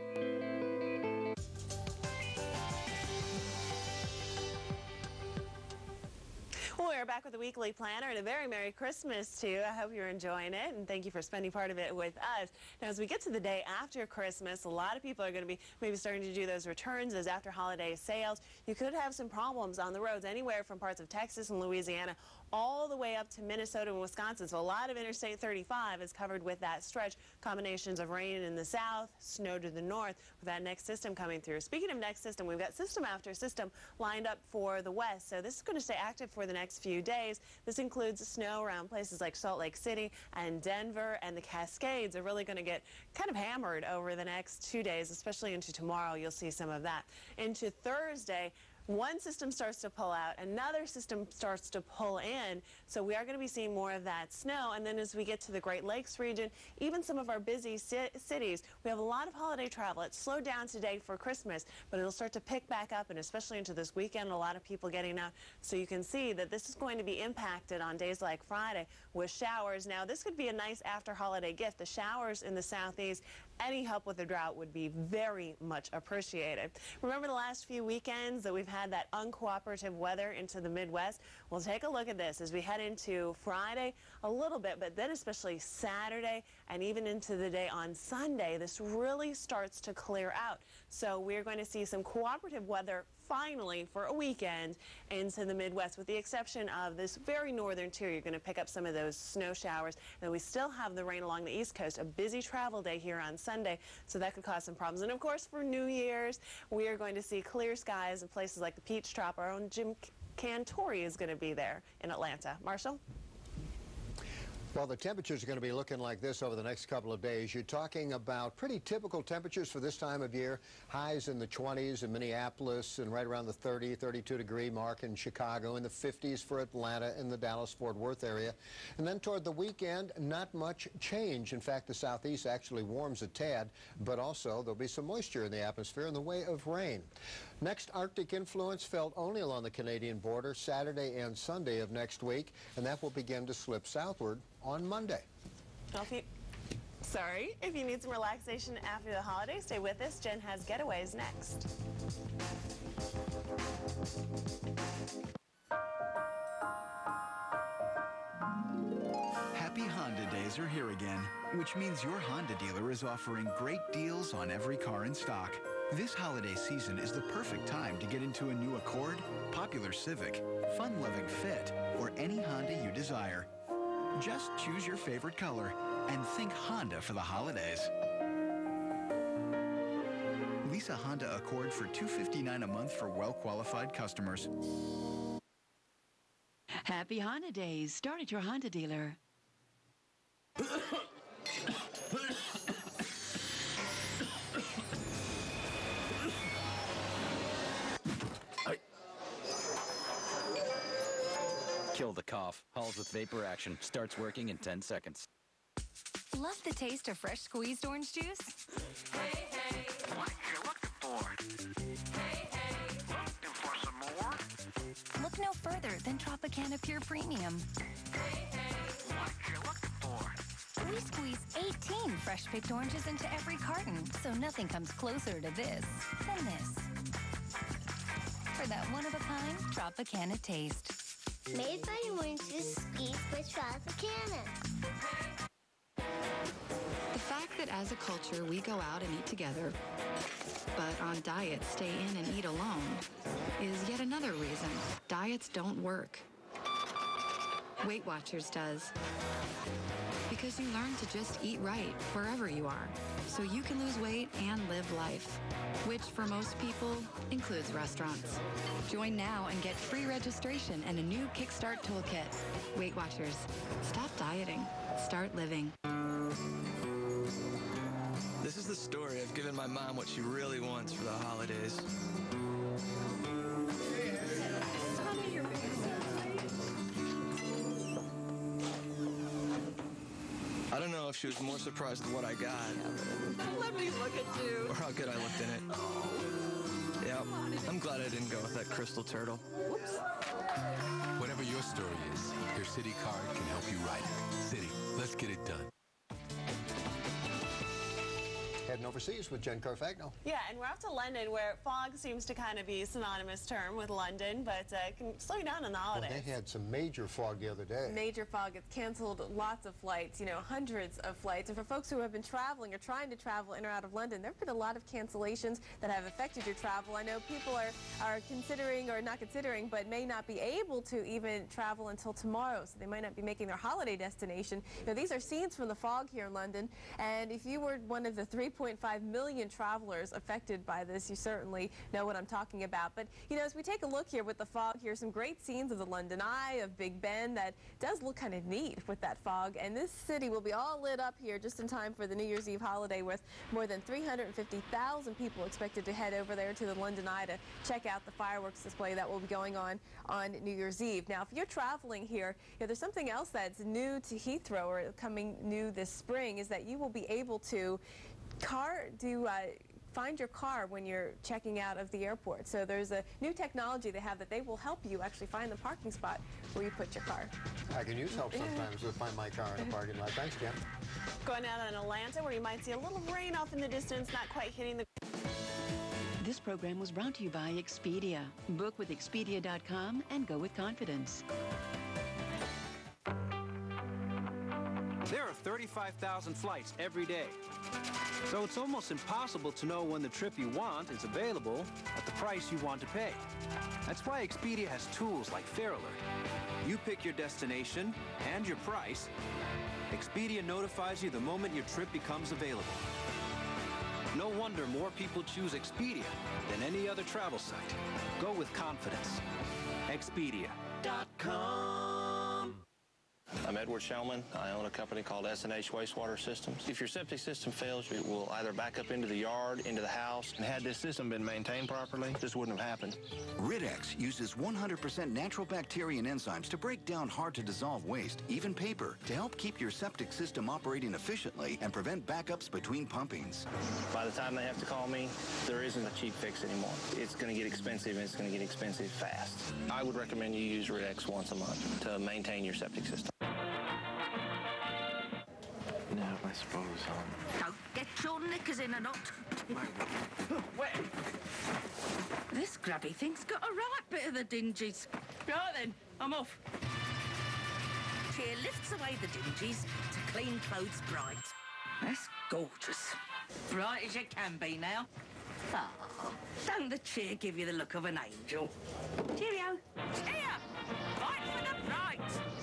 We're back with the Weekly Planner and a very Merry Christmas to you. I hope you're enjoying it and thank you for spending part of it with us. Now, as we get to the day after Christmas, a lot of people are going to be maybe starting to do those returns, those after holiday sales. You could have some problems on the roads anywhere from parts of Texas and Louisiana all the way up to Minnesota and Wisconsin. So a lot of Interstate 35 is covered with that stretch. Combinations of rain in the south, snow to the north with that next system coming through. Speaking of next system, we've got system after system lined up for the west. So this is going to stay active for the next few days. This includes snow around places like Salt Lake City and Denver, and the Cascades are really going to get kind of hammered over the next 2 days, especially into tomorrow. You'll see some of that. Into Thursday, one system starts to pull out, another system starts to pull in, so we are going to be seeing more of that snow. And then as we get to the Great Lakes region, even some of our busy cities, we have a lot of holiday travel. It's slowed down today for Christmas, but it'll start to pick back up, and especially into this weekend, a lot of people getting out. So you can see that this is going to be impacted on days like Friday with showers. Now, this could be a nice after-holiday gift. The showers in the southeast, any help with the drought would be very much appreciated. Remember the last few weekends that we've had that uncooperative weather into the Midwest? We'll take a look at this as we head into Friday a little bit, but then especially Saturday and even into the day on Sunday, this really starts to clear out. So we're going to see some cooperative weather finally for a weekend into the Midwest, with the exception of this very northern tier. You're going to pick up some of those snow showers. And we still have the rain along the East Coast, a busy travel day here on Sunday, so that could cause some problems. And of course, for New Year's, we are going to see clear skies in places like the Peach Trop. Our own Jim Cantori is going to be there in Atlanta. Marshall? Well, the temperatures are going to be looking like this over the next couple of days. You're talking about pretty typical temperatures for this time of year. Highs in the 20s in Minneapolis and right around the 30, 32-degree mark in Chicago, in the 50s for Atlanta and the Dallas-Fort Worth area. And then toward the weekend, not much change. In fact, the southeast actually warms a tad, but also there'll be some moisture in the atmosphere in the way of rain. Next Arctic influence felt only along the Canadian border Saturday and Sunday of next week, and that will begin to slip southward on Monday. Well, if you need some relaxation after the holidays, stay with us. Jen has Getaways next. Happy Honda days are here again, which means your Honda dealer is offering great deals on every car in stock. This holiday season is the perfect time to get into a new Accord, popular Civic, fun-loving Fit, or any Honda you desire. Just choose your favorite color and think Honda for the holidays. Lease a Honda Accord for $259 a month for well-qualified customers. Happy Honda days. Start at your Honda dealer. Kill the cough. Halls with vapor action. Starts working in 10 seconds. Love the taste of fresh squeezed orange juice? Hey, hey, what you looking for? Hey, hey, looking for some more? Look no further than Tropicana Pure Premium. Hey, hey, what you looking for? We squeeze 18 fresh-picked oranges into every carton, so nothing comes closer to this than this. For that one-of-a-kind Tropicana taste. Made by oranges, squeezed by Tropicana. The fact that as a culture we go out and eat together, but on diets stay in and eat alone, is yet another reason diets don't work. Weight Watchers does. Because you learn to just eat right wherever you are, so you can lose weight and live life, which for most people includes restaurants. Join now and get free registration and a new Kickstart toolkit. Weight Watchers. Stop dieting. Start living. This is the story of giving my mom what she really wants for the holidays. I don't know if she was more surprised at what I got. Let me look at you. Or how good I looked in it. Yep, I'm glad I didn't go with that crystal turtle. Whoops. Whatever your story is, your Citi card can help you write it. Citi, let's get it done. Heading overseas with Jen Carfagno. Yeah, and we're off to London, where fog seems to kind of be a synonymous term with London, but it can slow you down on the holidays. Well, they had some major fog the other day. Major fog. It's canceled lots of flights, hundreds of flights. And for folks who have been traveling or trying to travel in or out of London, there have been a lot of cancellations that have affected your travel. I know people are considering, or not considering, but may not be able to even travel until tomorrow, so they might not be making their holiday destination. These are scenes from the fog here in London, and if you were one of the 3.5 million travelers affected by this, you certainly know what I'm talking about. But, as we take a look here with the fog, here's some great scenes of the London Eye, of Big Ben, that does look kind of neat with that fog. And this city will be all lit up here just in time for the New Year's Eve holiday, with more than 350,000 people expected to head over there to the London Eye to check out the fireworks display that will be going on New Year's Eve. Now, if you're traveling here, there's something else that's new to Heathrow, or coming new this spring, is that you will be able to find your car when you're checking out of the airport. So there's a new technology they have that they will help you actually find the parking spot where you put your car. I can use help sometimes to find my car in a parking lot. Thanks, Jen. Going out in Atlanta, where you might see a little rain off in the distance, not quite hitting the... This program was brought to you by Expedia. Book with Expedia.com and go with confidence. There are 35 25,000 flights every day. So it's almost impossible to know when the trip you want is available at the price you want to pay. That's why Expedia has tools like Fare Alert. You pick your destination and your price. Expedia notifies you the moment your trip becomes available. No wonder more people choose Expedia than any other travel site. Go with confidence. Expedia.com. I'm Edward Shellman. I own a company called S&H Wastewater Systems. If your septic system fails, it will either back up into the yard, into the house, and had this system been maintained properly, this wouldn't have happened. Rid-X uses 100% natural bacteria and enzymes to break down hard-to-dissolve waste, even paper, to help keep your septic system operating efficiently and prevent backups between pumpings. By the time they have to call me, there isn't a cheap fix anymore. It's going to get expensive, and it's going to get expensive fast. I would recommend you use Rid-X once a month to maintain your septic system. No, I suppose, Don't get your knickers in a knot. Where? This grubby thing's got a right bit of the dingies. Right then, I'm off. Chair lifts away the dingies to clean clothes bright. That's gorgeous. Bright as you can be now. Oh, don't the chair give you the look of an angel? Cheerio. Cheer! Fight for the bright!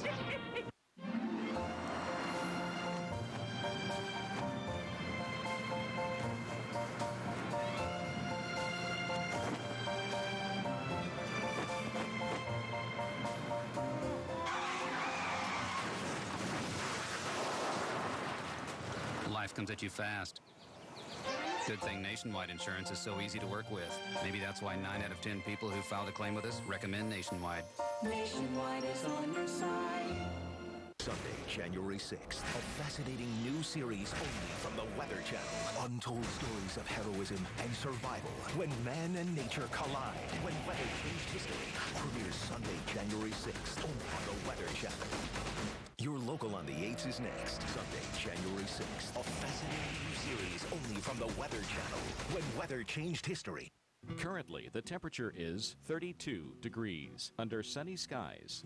Life comes at you fast. Good thing Nationwide Insurance is so easy to work with. Maybe that's why 9 out of 10 people who filed a claim with us recommend Nationwide. Nationwide is on your side. Sunday, January 6th, a fascinating new series only from the Weather Channel. Untold stories of heroism and survival when man and nature collide. When weather changed history. Premieres Sunday, January 6th, only on the Weather Channel. Your Local on the 8s is next. Sunday, January 6th, a fascinating new series only from the Weather Channel. When weather changed history. Currently, the temperature is 32 degrees under sunny skies.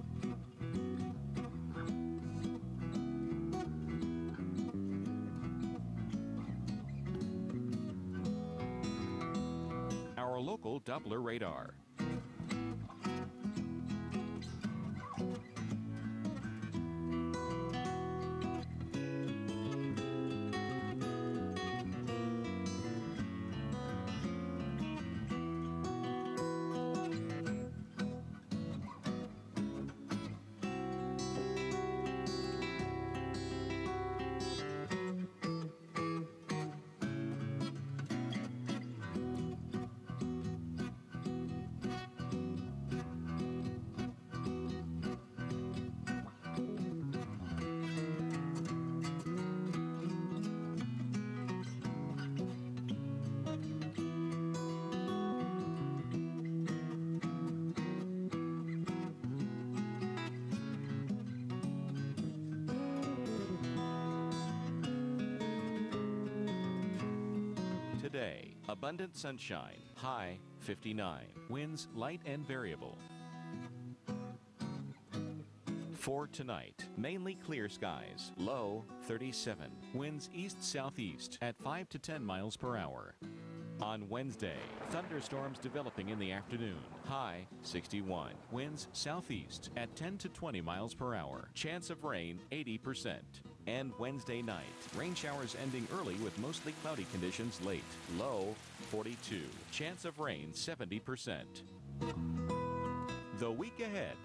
Our local Doppler radar. Today, abundant sunshine, high 59, winds light and variable. For tonight, mainly clear skies, low 37, winds east-southeast at 5 to 10 miles per hour. On Wednesday, thunderstorms developing in the afternoon, high 61, winds southeast at 10 to 20 miles per hour, chance of rain 80%. And Wednesday night, rain showers ending early with mostly cloudy conditions late, low 42, chance of rain 70%. The week ahead.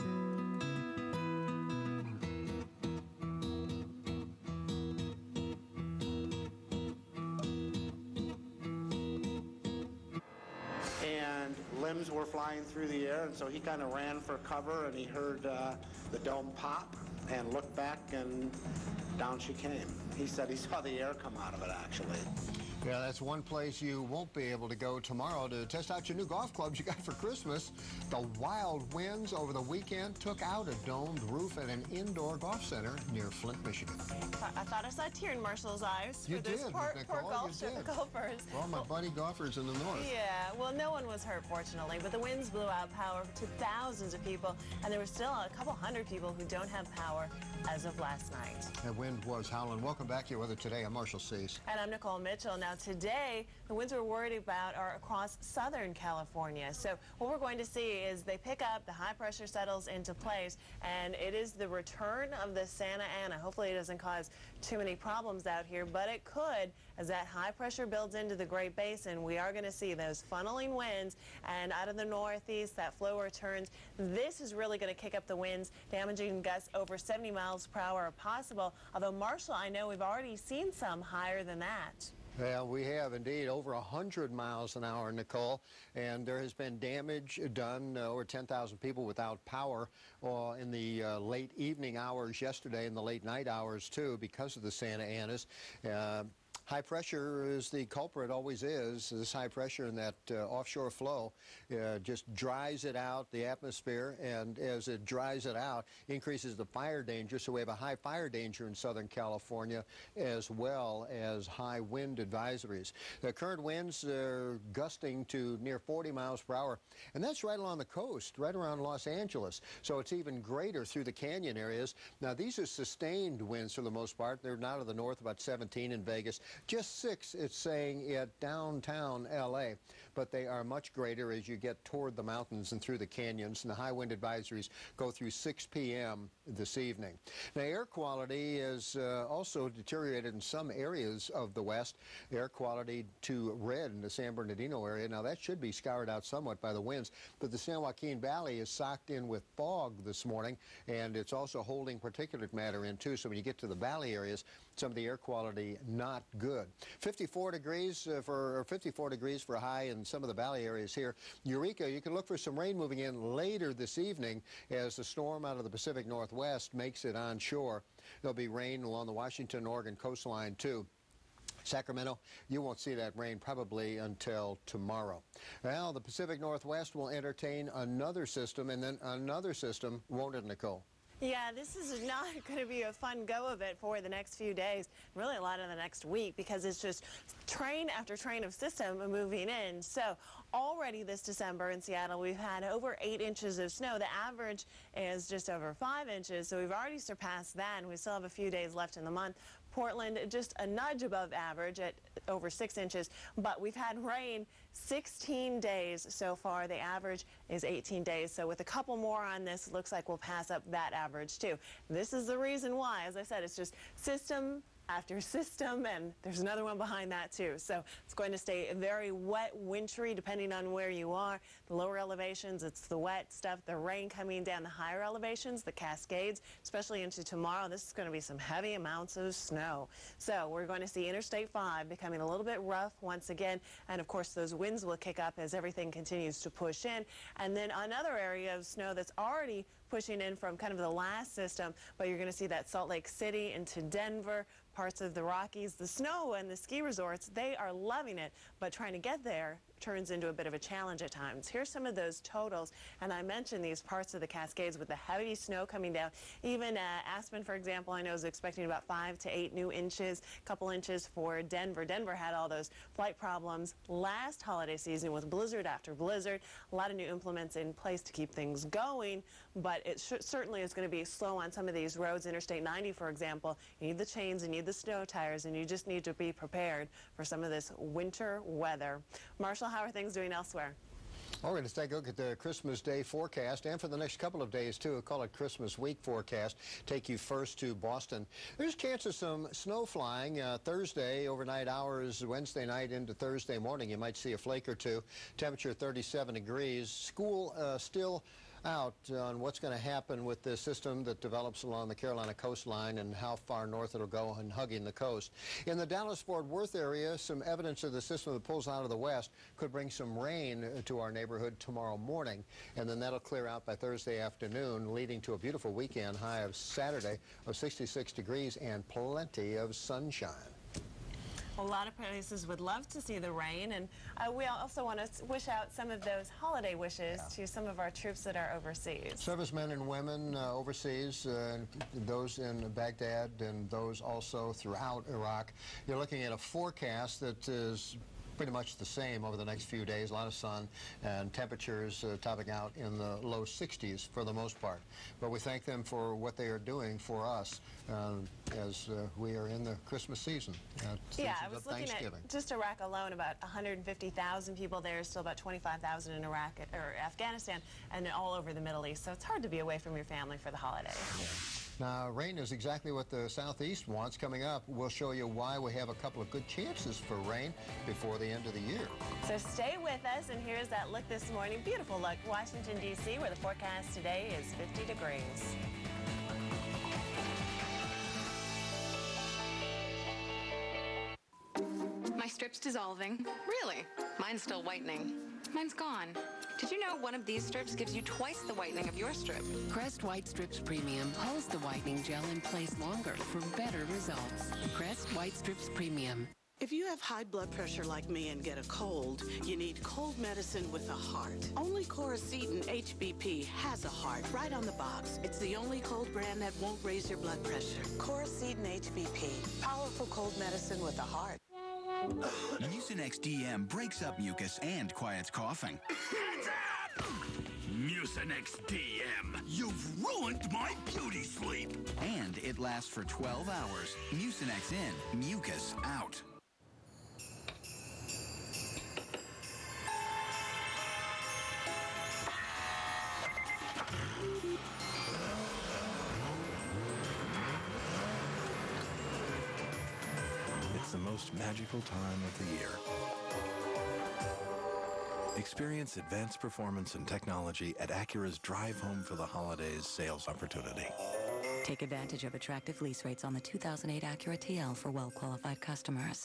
And limbs were flying through the air, and so he kind of ran for cover, and he heard the dome pop and looked back, and down she came. He said he saw the air come out of it, actually. Yeah, that's one place you won't be able to go tomorrow to test out your new golf clubs you got for Christmas. The wild winds over the weekend took out a domed roof at an indoor golf center near Flint, Michigan. I thought I saw a tear in Marshall's eyes You for those did, poor Nicole, golfers. For all my buddy golfers in the north. Yeah, well, no one was hurt, fortunately, but the winds blew out power to thousands of people, and there were still a couple hundred people who don't have power as of last night. The wind was howling. Welcome back to Your Weather Today. I'm Marshall Cease. And I'm Nicole Mitchell. Now, today, the winds we're worried about are across Southern California. So what we're going to see is they pick up, the high pressure settles into place, and it is the return of the Santa Ana. Hopefully it doesn't cause too many problems out here, but it could. As that high pressure builds into the Great Basin, we are going to see those funneling winds, and out of the northeast, that flow returns. This is really going to kick up the winds, damaging gusts over 70 miles per hour if possible. Although, Marshall, I know we've already seen some higher than that. Yeah, we have indeed over 100 miles an hour, Nicole, and there has been damage done. Over 10,000 people without power in the late evening hours yesterday and the late night hours too because of the Santa Anas. High pressure is the culprit, always is. This high pressure in that offshore flow just dries it out, the atmosphere, and as it dries it out, increases the fire danger. So we have a high fire danger in Southern California as well as high wind advisories. The current winds are gusting to near 40 miles per hour, and that's right along the coast, right around Los Angeles. So it's even greater through the canyon areas. Now, these are sustained winds for the most part. They're now to the north, about 17 in Vegas. Just 6, it's saying, at downtown L.A., but they are much greater as you get toward the mountains and through the canyons, and the high wind advisories go through 6 p.m. this evening. Now, air quality is also deteriorated in some areas of the west. Air quality to red in the San Bernardino area. Now, that should be scoured out somewhat by the winds, but the San Joaquin Valley is socked in with fog this morning, and it's also holding particulate matter in, too. So when you get to the valley areas, some of the air quality not good. 54 degrees for a high in some of the valley areas here. Eureka, you can look for some rain moving in later this evening as the storm out of the Pacific Northwest makes it onshore. There'll be rain along the Washington-Oregon coastline, too. Sacramento, you won't see that rain probably until tomorrow. Well, the Pacific Northwest will entertain another system, and then another system, won't it, Nicole? Yeah, this is not going to be a fun go of it for the next few days, really a lot of the next week, because it's just train after train of system moving in. So already this December in Seattle, we've had over 8 inches of snow. The average is just over 5 inches, so we've already surpassed that, and we still have a few days left in the month. Portland, just a nudge above average at over 6 inches, but we've had rain 16 days so far. The average is 18 days, so with a couple more on this, it looks like we'll pass up that average too. This is the reason why, as I said, it's just system after system, and there's another one behind that too. So it's going to stay very wet, wintry, depending on where you are. The lower elevations, it's the wet stuff, the rain coming down. The higher elevations, the Cascades, especially into tomorrow, this is going to be some heavy amounts of snow. So we're going to see Interstate 5 becoming a little bit rough once again, and of course those winds will kick up as everything continues to push in. And then another area of snow that's already pushing in from kind of the last system, but you're going to see that Salt Lake City into Denver, parts of the Rockies. The snow and the ski resorts, they are loving it, but trying to get there turns into a bit of a challenge at times. Here's some of those totals, and I mentioned these parts of the Cascades with the heavy snow coming down. Even Aspen, for example, I know is expecting about 5 to 8 new inches, a couple inches for Denver. Denver had all those flight problems last holiday season with blizzard after blizzard. A lot of new implements in place to keep things going, but it certainly is going to be slow on some of these roads. Interstate 90, for example, you need the chains, you need the snow tires, and you just need to be prepared for some of this winter weather. Marshall, how are things doing elsewhere? We're going to take a look at the Christmas Day forecast, and for the next couple of days, too. We'll call it Christmas Week forecast. Take you first to Boston. There's a chance of some snow flying Thursday, overnight hours, Wednesday night into Thursday morning. You might see a flake or two. Temperature 37 degrees. School still out on what's going to happen with the system that develops along the Carolina coastline and how far north it'll go and hugging the coast. In the Dallas-Fort Worth area, some evidence of the system that pulls out of the west could bring some rain to our neighborhood tomorrow morning, and then that'll clear out by Thursday afternoon, leading to a beautiful weekend high of Saturday of 66 degrees and plenty of sunshine. A lot of places would love to see the rain, and we also want to wish out some of those holiday wishes to some of our troops that are overseas. Servicemen and women overseas, those in Baghdad and those also throughout Iraq. You're looking at a forecast that is pretty much the same over the next few days. A lot of sun and temperatures topping out in the low 60s for the most part. But we thank them for what they are doing for us as we are in the Christmas season. Yeah, I was looking at just Iraq alone, about 150,000 people there, still about 25,000 in Iraq or Afghanistan, and all over the Middle East. So it's hard to be away from your family for the holidays. Yeah. Now, rain is exactly what the Southeast wants. Coming up, we'll show you why we have a couple of good chances for rain before the end of the year. So stay with us, and here's that look this morning. Beautiful look, Washington, D.C., where the forecast today is 50 degrees. My strip's dissolving. Really? Mine's still whitening. Mine's gone. Did you know one of these strips gives you twice the whitening of your strip? Crest White Strips Premium holds the whitening gel in place longer for better results. Crest White Strips Premium. If you have high blood pressure like me and get a cold, you need cold medicine with a heart. Only Coracetin HBP has a heart right on the box. It's the only cold brand that won't raise your blood pressure. Coracetin HBP, powerful cold medicine with a heart. Mucinex DM breaks up mucus and quiets coughing. Mucinex DM, you've ruined my beauty sleep. And it lasts for 12 hours. Mucinex in, mucus out. It's the most magical time of the year. Experience advanced performance and technology at Acura's Drive Home for the Holidays sales opportunity. Take advantage of attractive lease rates on the 2008 Acura TL for well-qualified customers.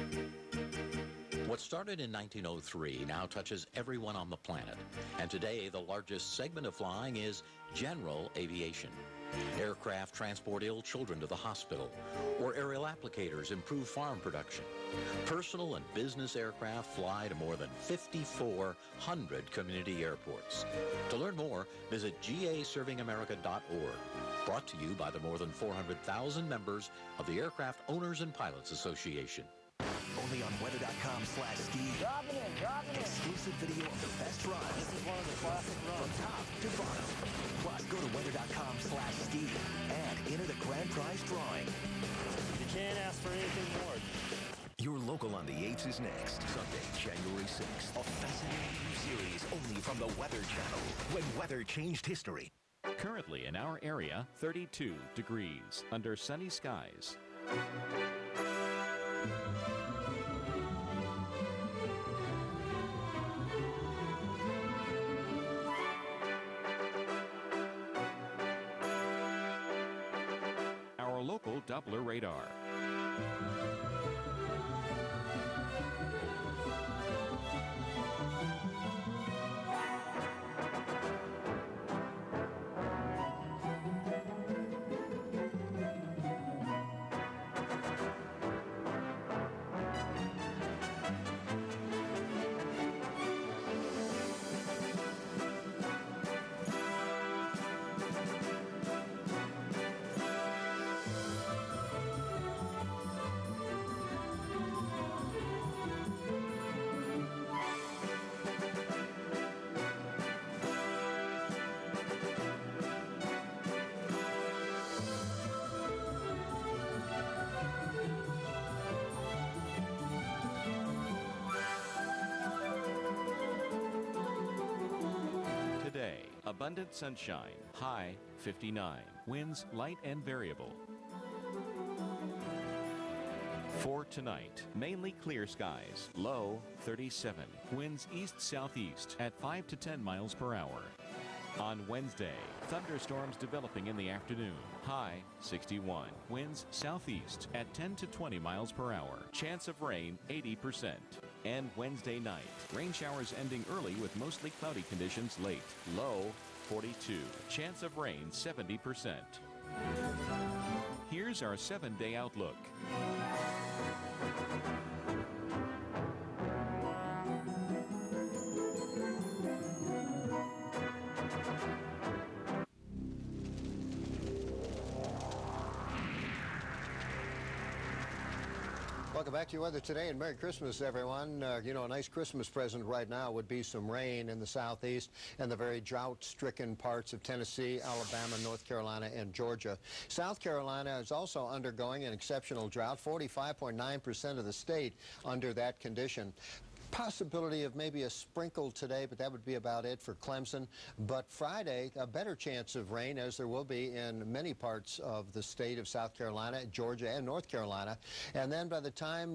What started in 1903 now touches everyone on the planet. And today, the largest segment of flying is general aviation. Aircraft transport ill children to the hospital, or aerial applicators improve farm production. Personal and business aircraft fly to more than 5,400 community airports. To learn more, visit gaservingamerica.org. Brought to you by the more than 400,000 members of the Aircraft Owners and Pilots Association. Only on weather.com/ski. Dropping in. Exclusive video of the best runs. This is one of the classic runs. From top to bottom. Plus, go to weather.com/ski and enter the grand prize drawing. You can't ask for anything more. Your local on the 8s is next. Sunday, January 6th. A fascinating new series only from the Weather Channel. When weather changed history. Currently in our area, 32 degrees under sunny skies. Our local Doppler radar. Abundant sunshine, high 59. Winds light and variable. For tonight, mainly clear skies, low 37. Winds east-southeast at 5 to 10 miles per hour. On Wednesday, thunderstorms developing in the afternoon, high 61. Winds southeast at 10 to 20 miles per hour. Chance of rain 80%. And Wednesday night, rain showers ending early with mostly cloudy conditions late, low 42. Chance of rain 70%. Here's our 7-day outlook. Welcome back to your weather today, and Merry Christmas, everyone. You know, a nice Christmas present right now would be some rain in the southeast and the very drought-stricken parts of Tennessee, Alabama, North Carolina, and Georgia. South Carolina is also undergoing an exceptional drought, 45.9% of the state under that condition. Possibility of maybe a sprinkle today, but that would be about it for Clemson. But Friday, a better chance of rain, as there will be in many parts of the state of South Carolina, Georgia, and North Carolina. And then by the time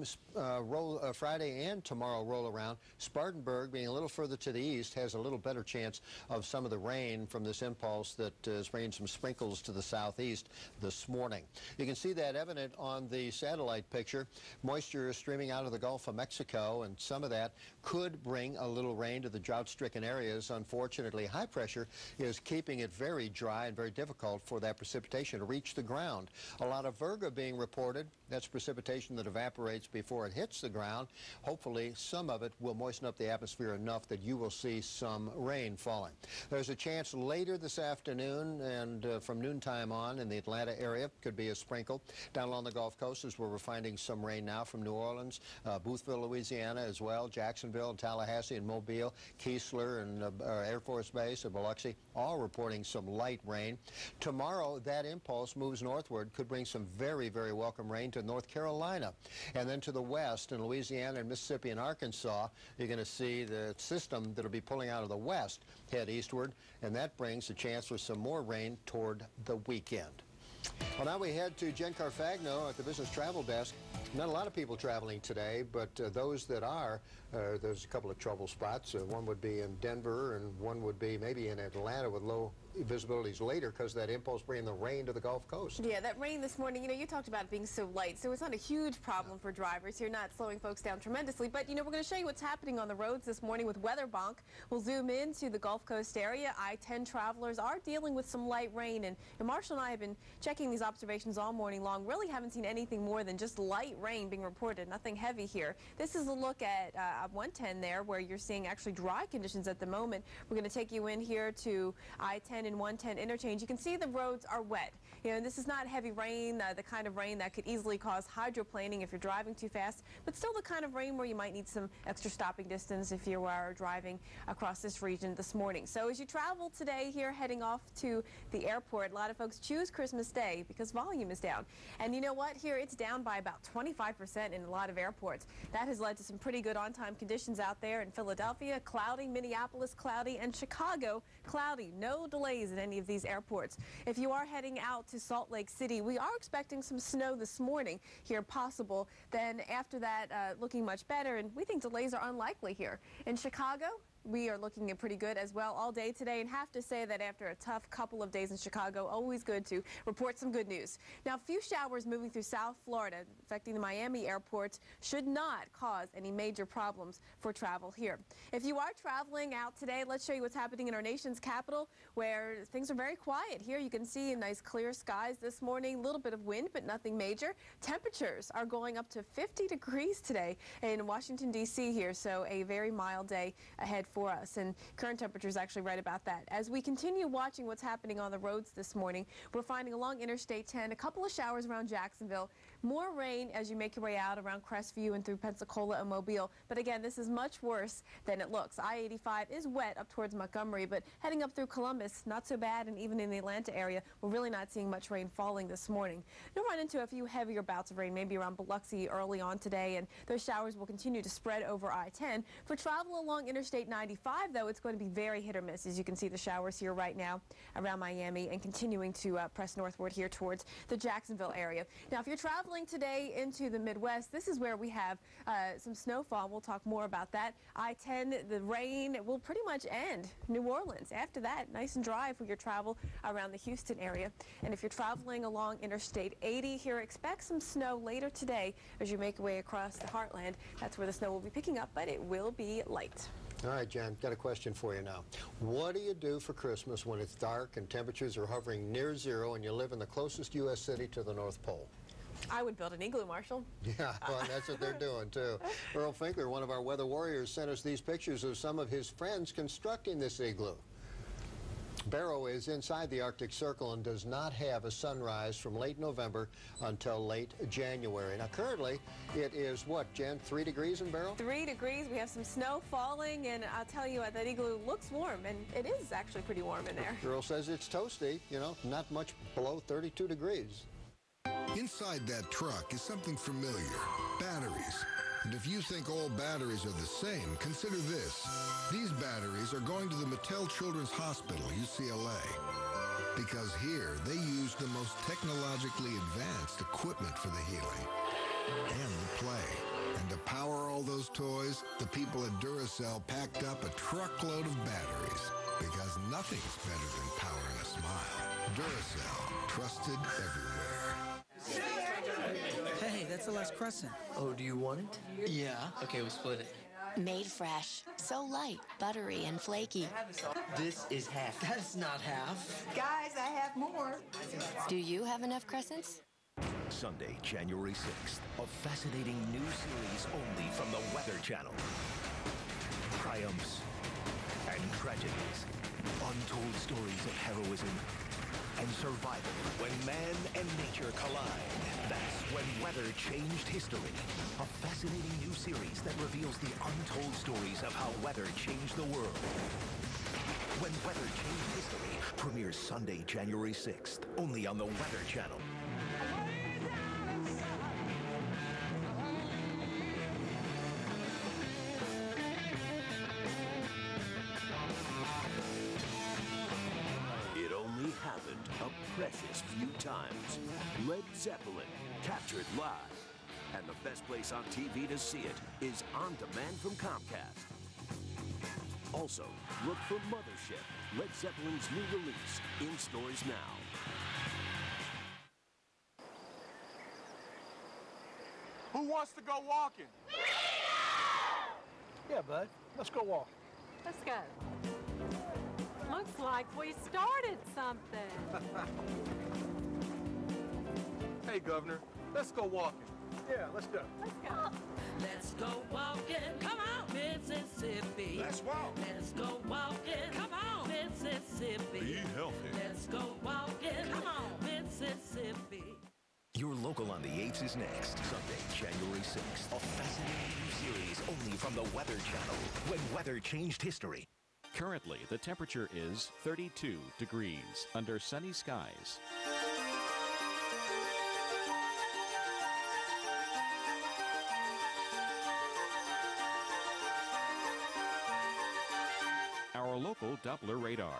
Friday and tomorrow roll around, Spartanburg, being a little further to the east, has a little better chance of some of the rain from this impulse that has rained some sprinkles to the southeast this morning. You can see that evident on the satellite picture. Moisture is streaming out of the Gulf of Mexico, and some of that could bring a little rain to the drought-stricken areas. Unfortunately, high pressure is keeping it very dry and very difficult for that precipitation to reach the ground. A lot of virga being reported. That's precipitation that evaporates before it hits the ground. Hopefully, some of it will moisten up the atmosphere enough that you will see some rain falling. There's a chance later this afternoon and from noontime on in the Atlanta area could be a sprinkle. Down along the Gulf Coast is where we're finding some rain now from New Orleans, Boothville, Louisiana as well, Jacksonville, Tallahassee, and Mobile, Keesler, and Air Force Base, and Biloxi, all reporting some light rain. Tomorrow, that impulse moves northward, could bring some very, very welcome rain to North Carolina. And then to the west, in Louisiana and Mississippi and Arkansas, you're going to see the system that will be pulling out of the west head eastward, and that brings a chance for some more rain toward the weekend. Well, now we head to Jen Carfagno at the Business Travel Desk. Not a lot of people traveling today, but those that are, there's a couple of trouble spots. One would be in Denver, and one would be maybe in Atlanta with low visibilities later because that impulse bringing the rain to the Gulf Coast. Yeah, that rain this morning, you know, you talked about it being so light, so it's not a huge problem for drivers here, not slowing folks down tremendously. But, you know, we're going to show you what's happening on the roads this morning with WeatherBonk. We'll zoom into the Gulf Coast area. I-10 travelers are dealing with some light rain, and Marshall and I have been checking these observations all morning long. Really haven't seen anything more than just light rain being reported, nothing heavy here. This is a look at 110 there, where you're seeing actually dry conditions at the moment. We're going to take you in here to I-10 and 110 interchange. You can see the roads are wet. You know, this is not heavy rain, the kind of rain that could easily cause hydroplaning if you're driving too fast, but still the kind of rain where you might need some extra stopping distance if you are driving across this region this morning. So as you travel today here heading off to the airport, a lot of folks choose Christmas Day because volume is down. And you know what? Here it's down by about 25% in a lot of airports. That has led to some pretty good on-time conditions out there in Philadelphia, cloudy, Minneapolis, cloudy, and Chicago, cloudy. No delays at any of these airports. If you are heading out to Salt Lake City, we are expecting some snow this morning here possible. Then after that, looking much better, and we think delays are unlikely here. In Chicago, we are looking at pretty good as well all day today, and have to say that after a tough couple of days in Chicago, always good to report some good news. Now, a few showers moving through South Florida affecting the Miami airports should not cause any major problems for travel here. If you are traveling out today, let's show you what's happening in our nation's capital, where things are very quiet. Here you can see nice clear skies this morning, a little bit of wind, but nothing major. Temperatures are going up to 50 degrees today in Washington, D.C. here, so a very mild day ahead for us, and current temperatures actually right about that. As we continue watching what's happening on the roads this morning, we're finding along Interstate 10 a couple of showers around Jacksonville, more rain as you make your way out around Crestview and through Pensacola and Mobile. But again, this is much worse than it looks. I-85 is wet up towards Montgomery, but heading up through Columbus, not so bad, and even in the Atlanta area, we're really not seeing much rain falling this morning. We'll run into a few heavier bouts of rain, maybe around Biloxi early on today, and those showers will continue to spread over I-10. For travel along Interstate 95, though, it's going to be very hit or miss. As you can see, the showers here right now around Miami and continuing to press northward here towards the Jacksonville area. Now, if you're traveling today into the Midwest, this is where we have some snowfall. We'll talk more about that. I-10, the rain will pretty much end New Orleans. After that, nice and dry for your travel around the Houston area. And if you're traveling along Interstate 80 here, expect some snow later today as you make your way across the heartland. That's where the snow will be picking up, but it will be light. All right, Jen, got a question for you now. What do you do for Christmas when it's dark and temperatures are hovering near zero and you live in the closest U.S. city to the North Pole? I would build an igloo, Marshall. Yeah, well, that's what they're doing, too. Earl Finkler, one of our weather warriors, sent us these pictures of some of his friends constructing this igloo. Barrow is inside the Arctic Circle and does not have a sunrise from late November until late January. Now, currently, it is what, Jen, 3 degrees in Barrow? 3 degrees. We have some snow falling, and I'll tell you, that igloo looks warm, and it is actually pretty warm in there. Earl says it's toasty, you know, not much below 32 degrees. Inside that truck is something familiar, batteries. And if you think all batteries are the same, consider this. These batteries are going to the Mattel Children's Hospital, UCLA. Because here, they use the most technologically advanced equipment for the healing and the play. And to power all those toys, the people at Duracell packed up a truckload of batteries. Because nothing's better than powering a smile. Duracell, trusted everywhere. Hey, that's the last crescent. Oh, do you want it? Yeah. Okay, we'll split it. Made fresh. So light, buttery, and flaky. This is half. That's not half. Guys, I have more. Do you have enough crescents? Sunday, January 6th, a fascinating new series only from the Weather Channel. Triumphs and tragedies. Untold stories of heroism and survival when man and nature collide. That's when weather changed history. A fascinating new series that reveals the untold stories of how weather changed the world. When Weather Changed History premieres Sunday, January 6th, only on the Weather Channel. Happened a precious few times. Led Zeppelin, captured live. And the best place on TV to see it is on demand from Comcast. Also, look for Mothership, Led Zeppelin's new release, in stores now. Who wants to go walking? Yeah, bud. Let's go walk. Let's go. Looks like we started something. Hey, Governor, let's go walking. Yeah, let's go. Let's go. Let's go walking. Come on, Mississippi. Let's walk. Let's go walking. Come on, Mississippi. Be healthy. Let's go walking. Come on, Mississippi. Your Local on the 8s is next. Sunday, January 6th. A fascinating new series only from the Weather Channel. When weather changed history. Currently, the temperature is 32 degrees under sunny skies. Our local Doppler radar.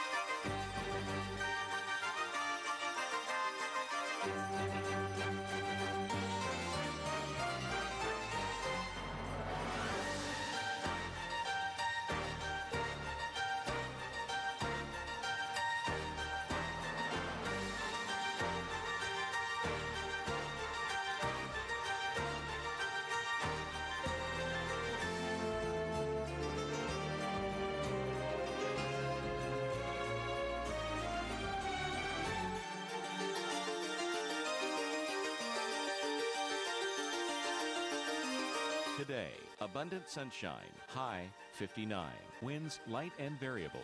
Today, abundant sunshine, high 59, winds light and variable.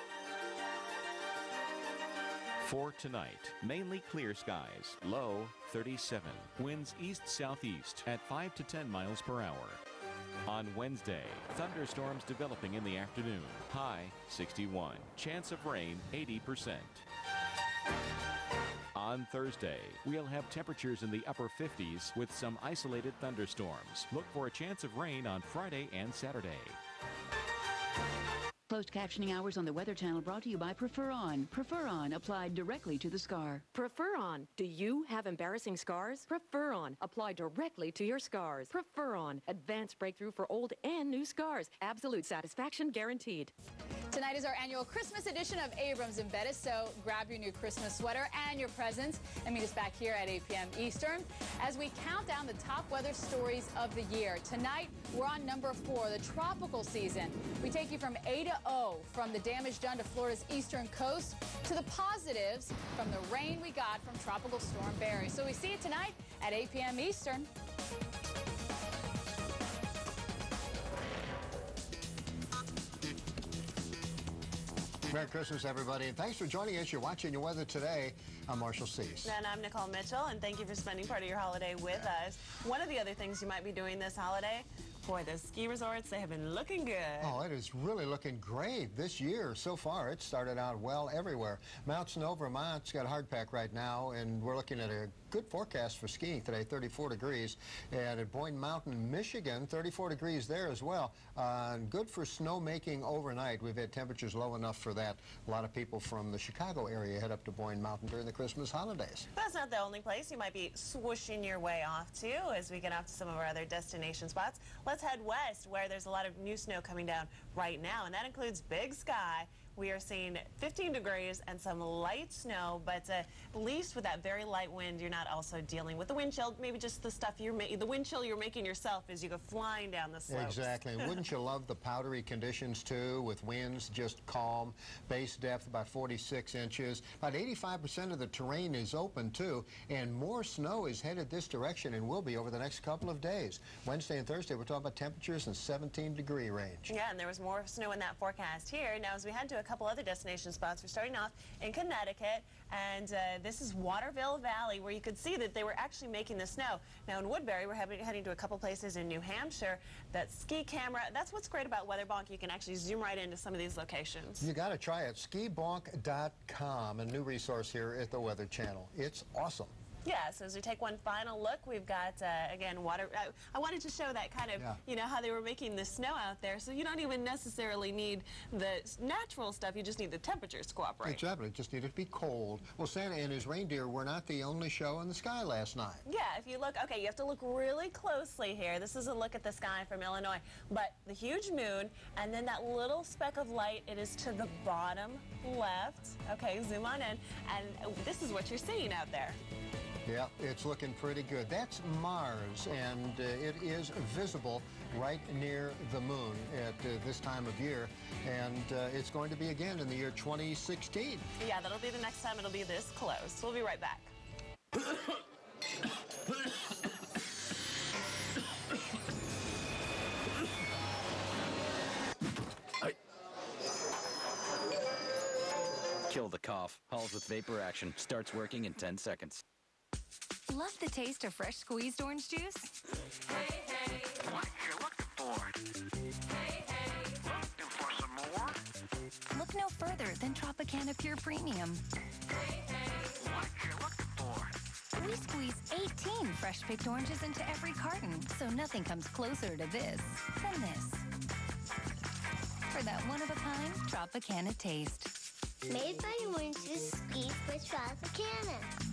For tonight, mainly clear skies, low 37, winds east-southeast at 5 to 10 miles per hour. On Wednesday, thunderstorms developing in the afternoon, high 61, chance of rain 80%. On Thursday, we'll have temperatures in the upper 50s with some isolated thunderstorms. Look for a chance of rain on Friday and Saturday. Closed captioning hours on the Weather Channel brought to you by Prefer-On. Prefer-On applied directly to the scar. Prefer-On. Do you have embarrassing scars? Prefer-On. Apply directly to your scars. Prefer-On. Advanced breakthrough for old and new scars. Absolute satisfaction guaranteed. Tonight is our annual Christmas edition of Abrams and Bettis, so grab your new Christmas sweater and your presents and meet us back here at 8 p.m. Eastern as we count down the top weather stories of the year. Tonight, we're on number 4, the tropical season. We take you from A to O, from the damage done to Florida's eastern coast to the positives from the rain we got from Tropical Storm Barry. So we see it tonight at 8 p.m. Eastern. Merry Christmas, everybody, and thanks for joining us. You're watching Your Weather Today. I'm Marshall Cease. And I'm Nicole Mitchell, and thank you for spending part of your holiday with us. One of the other things you might be doing this holiday, boy, those ski resorts, they have been looking good. Oh, it is really looking great this year. So far, it started out well everywhere. Mount Snow, Vermont's got a hard pack right now, and we're looking at a good forecast for skiing today, 34 degrees. And at Boyne Mountain, Michigan, 34 degrees there as well. Good for snowmaking overnight. We've had temperatures low enough for that. A lot of people from the Chicago area head up to Boyne Mountain during the Christmas holidays. But that's not the only place you might be swooshing your way off to as we get off to some of our other destination spots. Let's head west, where there's a lot of new snow coming down right now, and that includes Big Sky. We are seeing 15 degrees and some light snow, but at least with that very light wind, you're not also dealing with the wind chill, maybe just the stuff the wind chill you're making yourself as you go flying down the slopes. Exactly. Wouldn't you love the powdery conditions, too, with winds just calm, base depth about 46 inches. About 85% of the terrain is open, too, and more snow is headed this direction and will be over the next couple of days. Wednesday and Thursday, we're talking about temperatures in 17-degree range. Yeah, and there was more snow in that forecast here. Now, as we head to a couple other destination spots, we're starting off in Connecticut, and this is Waterville Valley, where you could see that they were actually making the snow. Now, in Woodbury, we're heading to a couple places in New Hampshire. That ski camera, that's what's great about WeatherBonk. You can actually zoom right into some of these locations. You got to try it. Skibonk.com, a new resource here at the Weather Channel. It's awesome. Yeah, so as we take one final look, we've got, again, water. I wanted to show that kind of, you know, how they were making the snow out there. So you don't even necessarily need the natural stuff. You just need the temperatures to cooperate. Exactly. Just need it to be cold. Well, Santa and his reindeer were not the only show in the sky last night. Yeah, if you look, okay, you have to look really closely here. This is a look at the sky from Illinois. But the huge moon, and then that little speck of light, it is to the bottom left. Okay, zoom on in. And this is what you're seeing out there. Yeah, it's looking pretty good. That's Mars, and it is visible right near the moon at this time of year, and it's going to be again in the year 2016. Yeah, that'll be the next time it'll be this close. We'll be right back. Kill the cough. Halls with Vapor Action starts working in 10 seconds. Love the taste of fresh squeezed orange juice? Hey, hey. What you looking for? Hey, hey. Looking for some more? Look no further than Tropicana Pure Premium. Hey, hey. What you looking for? We squeeze 18 fresh picked oranges into every carton, so nothing comes closer to this than this. For that one-of-a-kind Tropicana taste. Made by oranges, squeezed by Tropicana.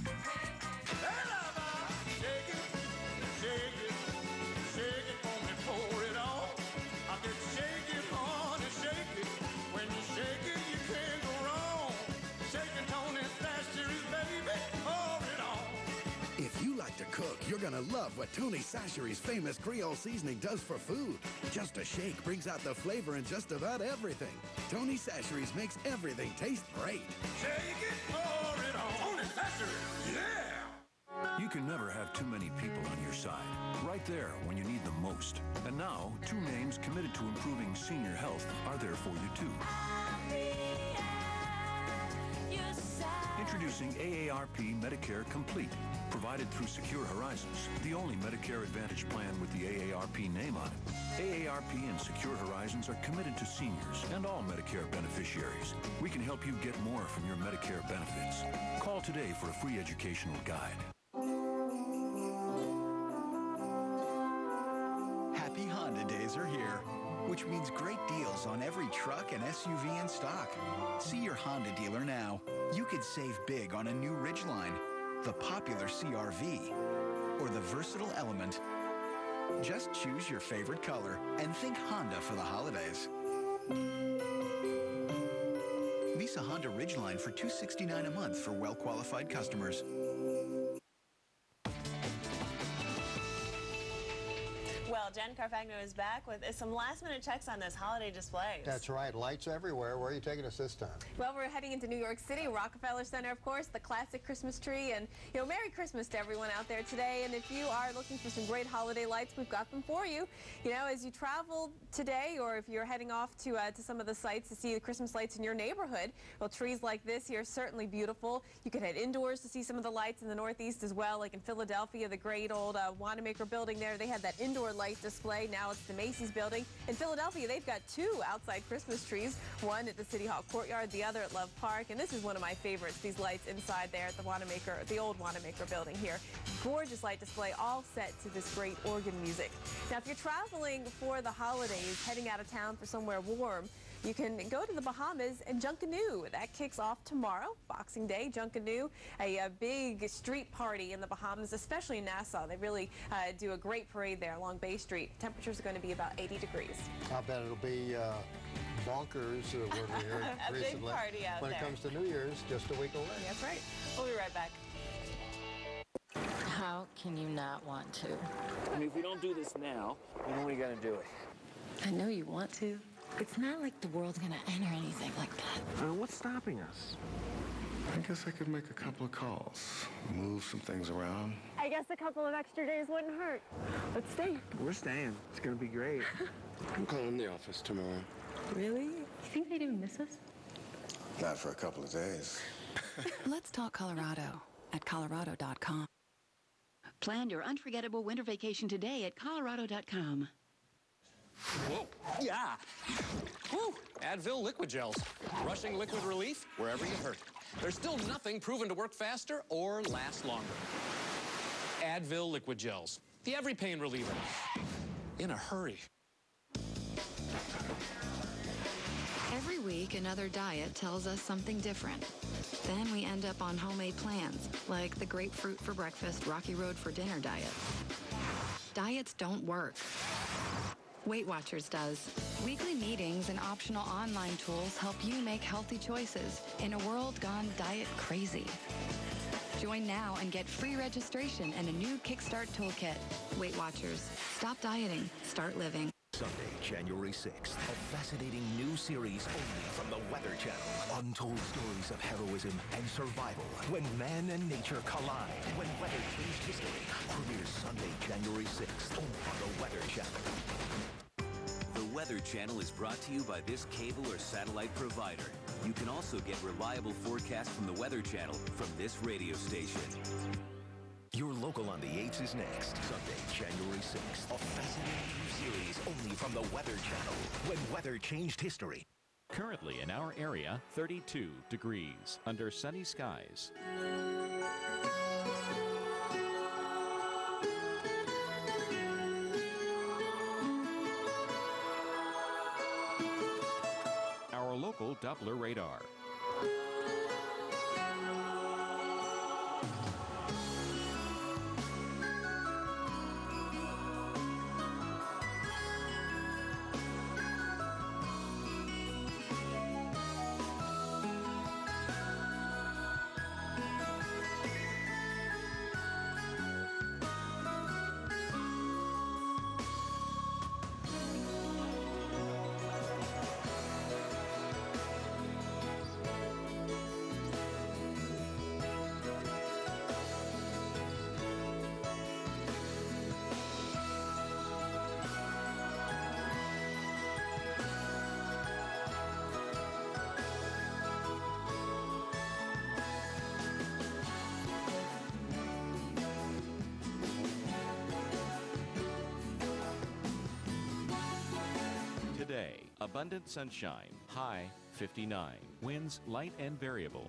Shake it, shake it, shake it for me, pour it on. I can shake it, honey, shake it. When you shake it, you can't go wrong. Shaking Tony Chachere's, baby, pour it on. If you like to cook, you're gonna love what Tony Chachere's famous Creole seasoning does for food. Just a shake brings out the flavor in just about everything. Tony Chachere's makes everything taste great. Shake it, pour it on. Tony Chachere's, yeah! You can never have too many people on your side. Right there when you need them most. And now, two names committed to improving senior health are there for you too. Introducing AARP Medicare Complete, provided through Secure Horizons, the only Medicare Advantage plan with the AARP name on it. AARP and Secure Horizons are committed to seniors and all Medicare beneficiaries. We can help you get more from your Medicare benefits. Call today for a free educational guide. Happy Honda days are here, which means great deals on every truck and SUV in stock. See your Honda dealer now. You could save big on a new Ridgeline, the popular CR-V, or the versatile Element. Just choose your favorite color and think Honda for the holidays. Lease a Honda Ridgeline for $269 a month for well-qualified customers. Well, Jen Carfagno is back with some last-minute checks on those holiday displays. That's right. Lights everywhere. Where are you taking us this time? Well, we're heading into New York City, Rockefeller Center, of course, the classic Christmas tree. And, you know, Merry Christmas to everyone out there today. And if you are looking for some great holiday lights, we've got them for you. You know, as you travel today, or if you're heading off to some of the sites to see the Christmas lights in your neighborhood, well, trees like this here are certainly beautiful. You could head indoors to see some of the lights in the Northeast as well, like in Philadelphia, the great old Wanamaker building there. They had that indoor light display. Now it's the Macy's building. In Philadelphia, they've got two outside Christmas trees, one at the City Hall courtyard, the other at Love Park. And this is one of my favorites, these lights inside there at the Wanamaker, the old Wanamaker building here. Gorgeous light display, all set to this great organ music. Now, if you're traveling for the holidays, heading out of town for somewhere warm, you can go to the Bahamas and Junkanoo. That kicks off tomorrow, Boxing Day. Junkanoo, a big street party in the Bahamas, especially in Nassau. They really do a great parade there along Bay Street. Temperatures are going to be about 80 degrees. I bet it'll be bonkers where we heard a recently. big party out when there. It comes to New Year's, just a week away. That's right. We'll be right back. How can you not want to? I mean, if we don't do this now, when are we going to do it? I know you want to. It's not like the world's gonna end or anything like that. What's stopping us? I guess I could make a couple of calls, move some things around. I guess a couple of extra days wouldn't hurt. Let's stay. We're staying. It's going to be great. I'm calling the office tomorrow. Really? You think they'd even miss us? Not for a couple of days. Let's talk Colorado at Colorado.com. Plan your unforgettable winter vacation today at Colorado.com. Whoa. Yeah. Woo. Advil liquid gels. Rushing liquid relief wherever you hurt. There's still nothing proven to work faster or last longer. Advil liquid gels. The every pain reliever. In a hurry. Every week, another diet tells us something different. Then we end up on homemade plans, like the grapefruit for breakfast, Rocky Road for dinner diet. Diets don't work. Weight Watchers does. Weekly meetings and optional online tools help you make healthy choices in a world gone diet crazy. Join now and get free registration and a new Kickstart toolkit. Weight Watchers. Stop dieting. Start living. Sunday, January 6th, a fascinating new series only from the Weather Channel. Untold stories of heroism and survival when man and nature collide. When weather changed history. Premieres Sunday, January 6th, only on the Weather Channel. The Weather Channel is brought to you by this cable or satellite provider. You can also get reliable forecasts from the Weather Channel from this radio station. Your Local on the 8s is next. Sunday, January 6th. A fascinating new series only from the Weather Channel. When weather changed history. Currently in our area, 32 degrees under sunny skies. Our local Doppler radar. Today, abundant sunshine, high 59, winds light and variable.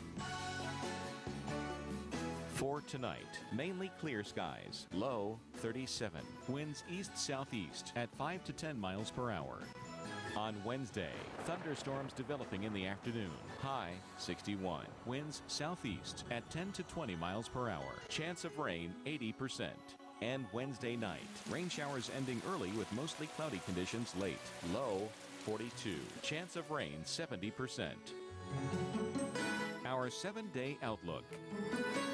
For tonight, mainly clear skies, low 37, winds east-southeast at 5 to 10 miles per hour. On Wednesday, thunderstorms developing in the afternoon, high 61, winds southeast at 10 to 20 miles per hour, chance of rain 80%. And Wednesday night, rain showers ending early with mostly cloudy conditions late, low 42, chance of rain 70%. Our 7-day outlook.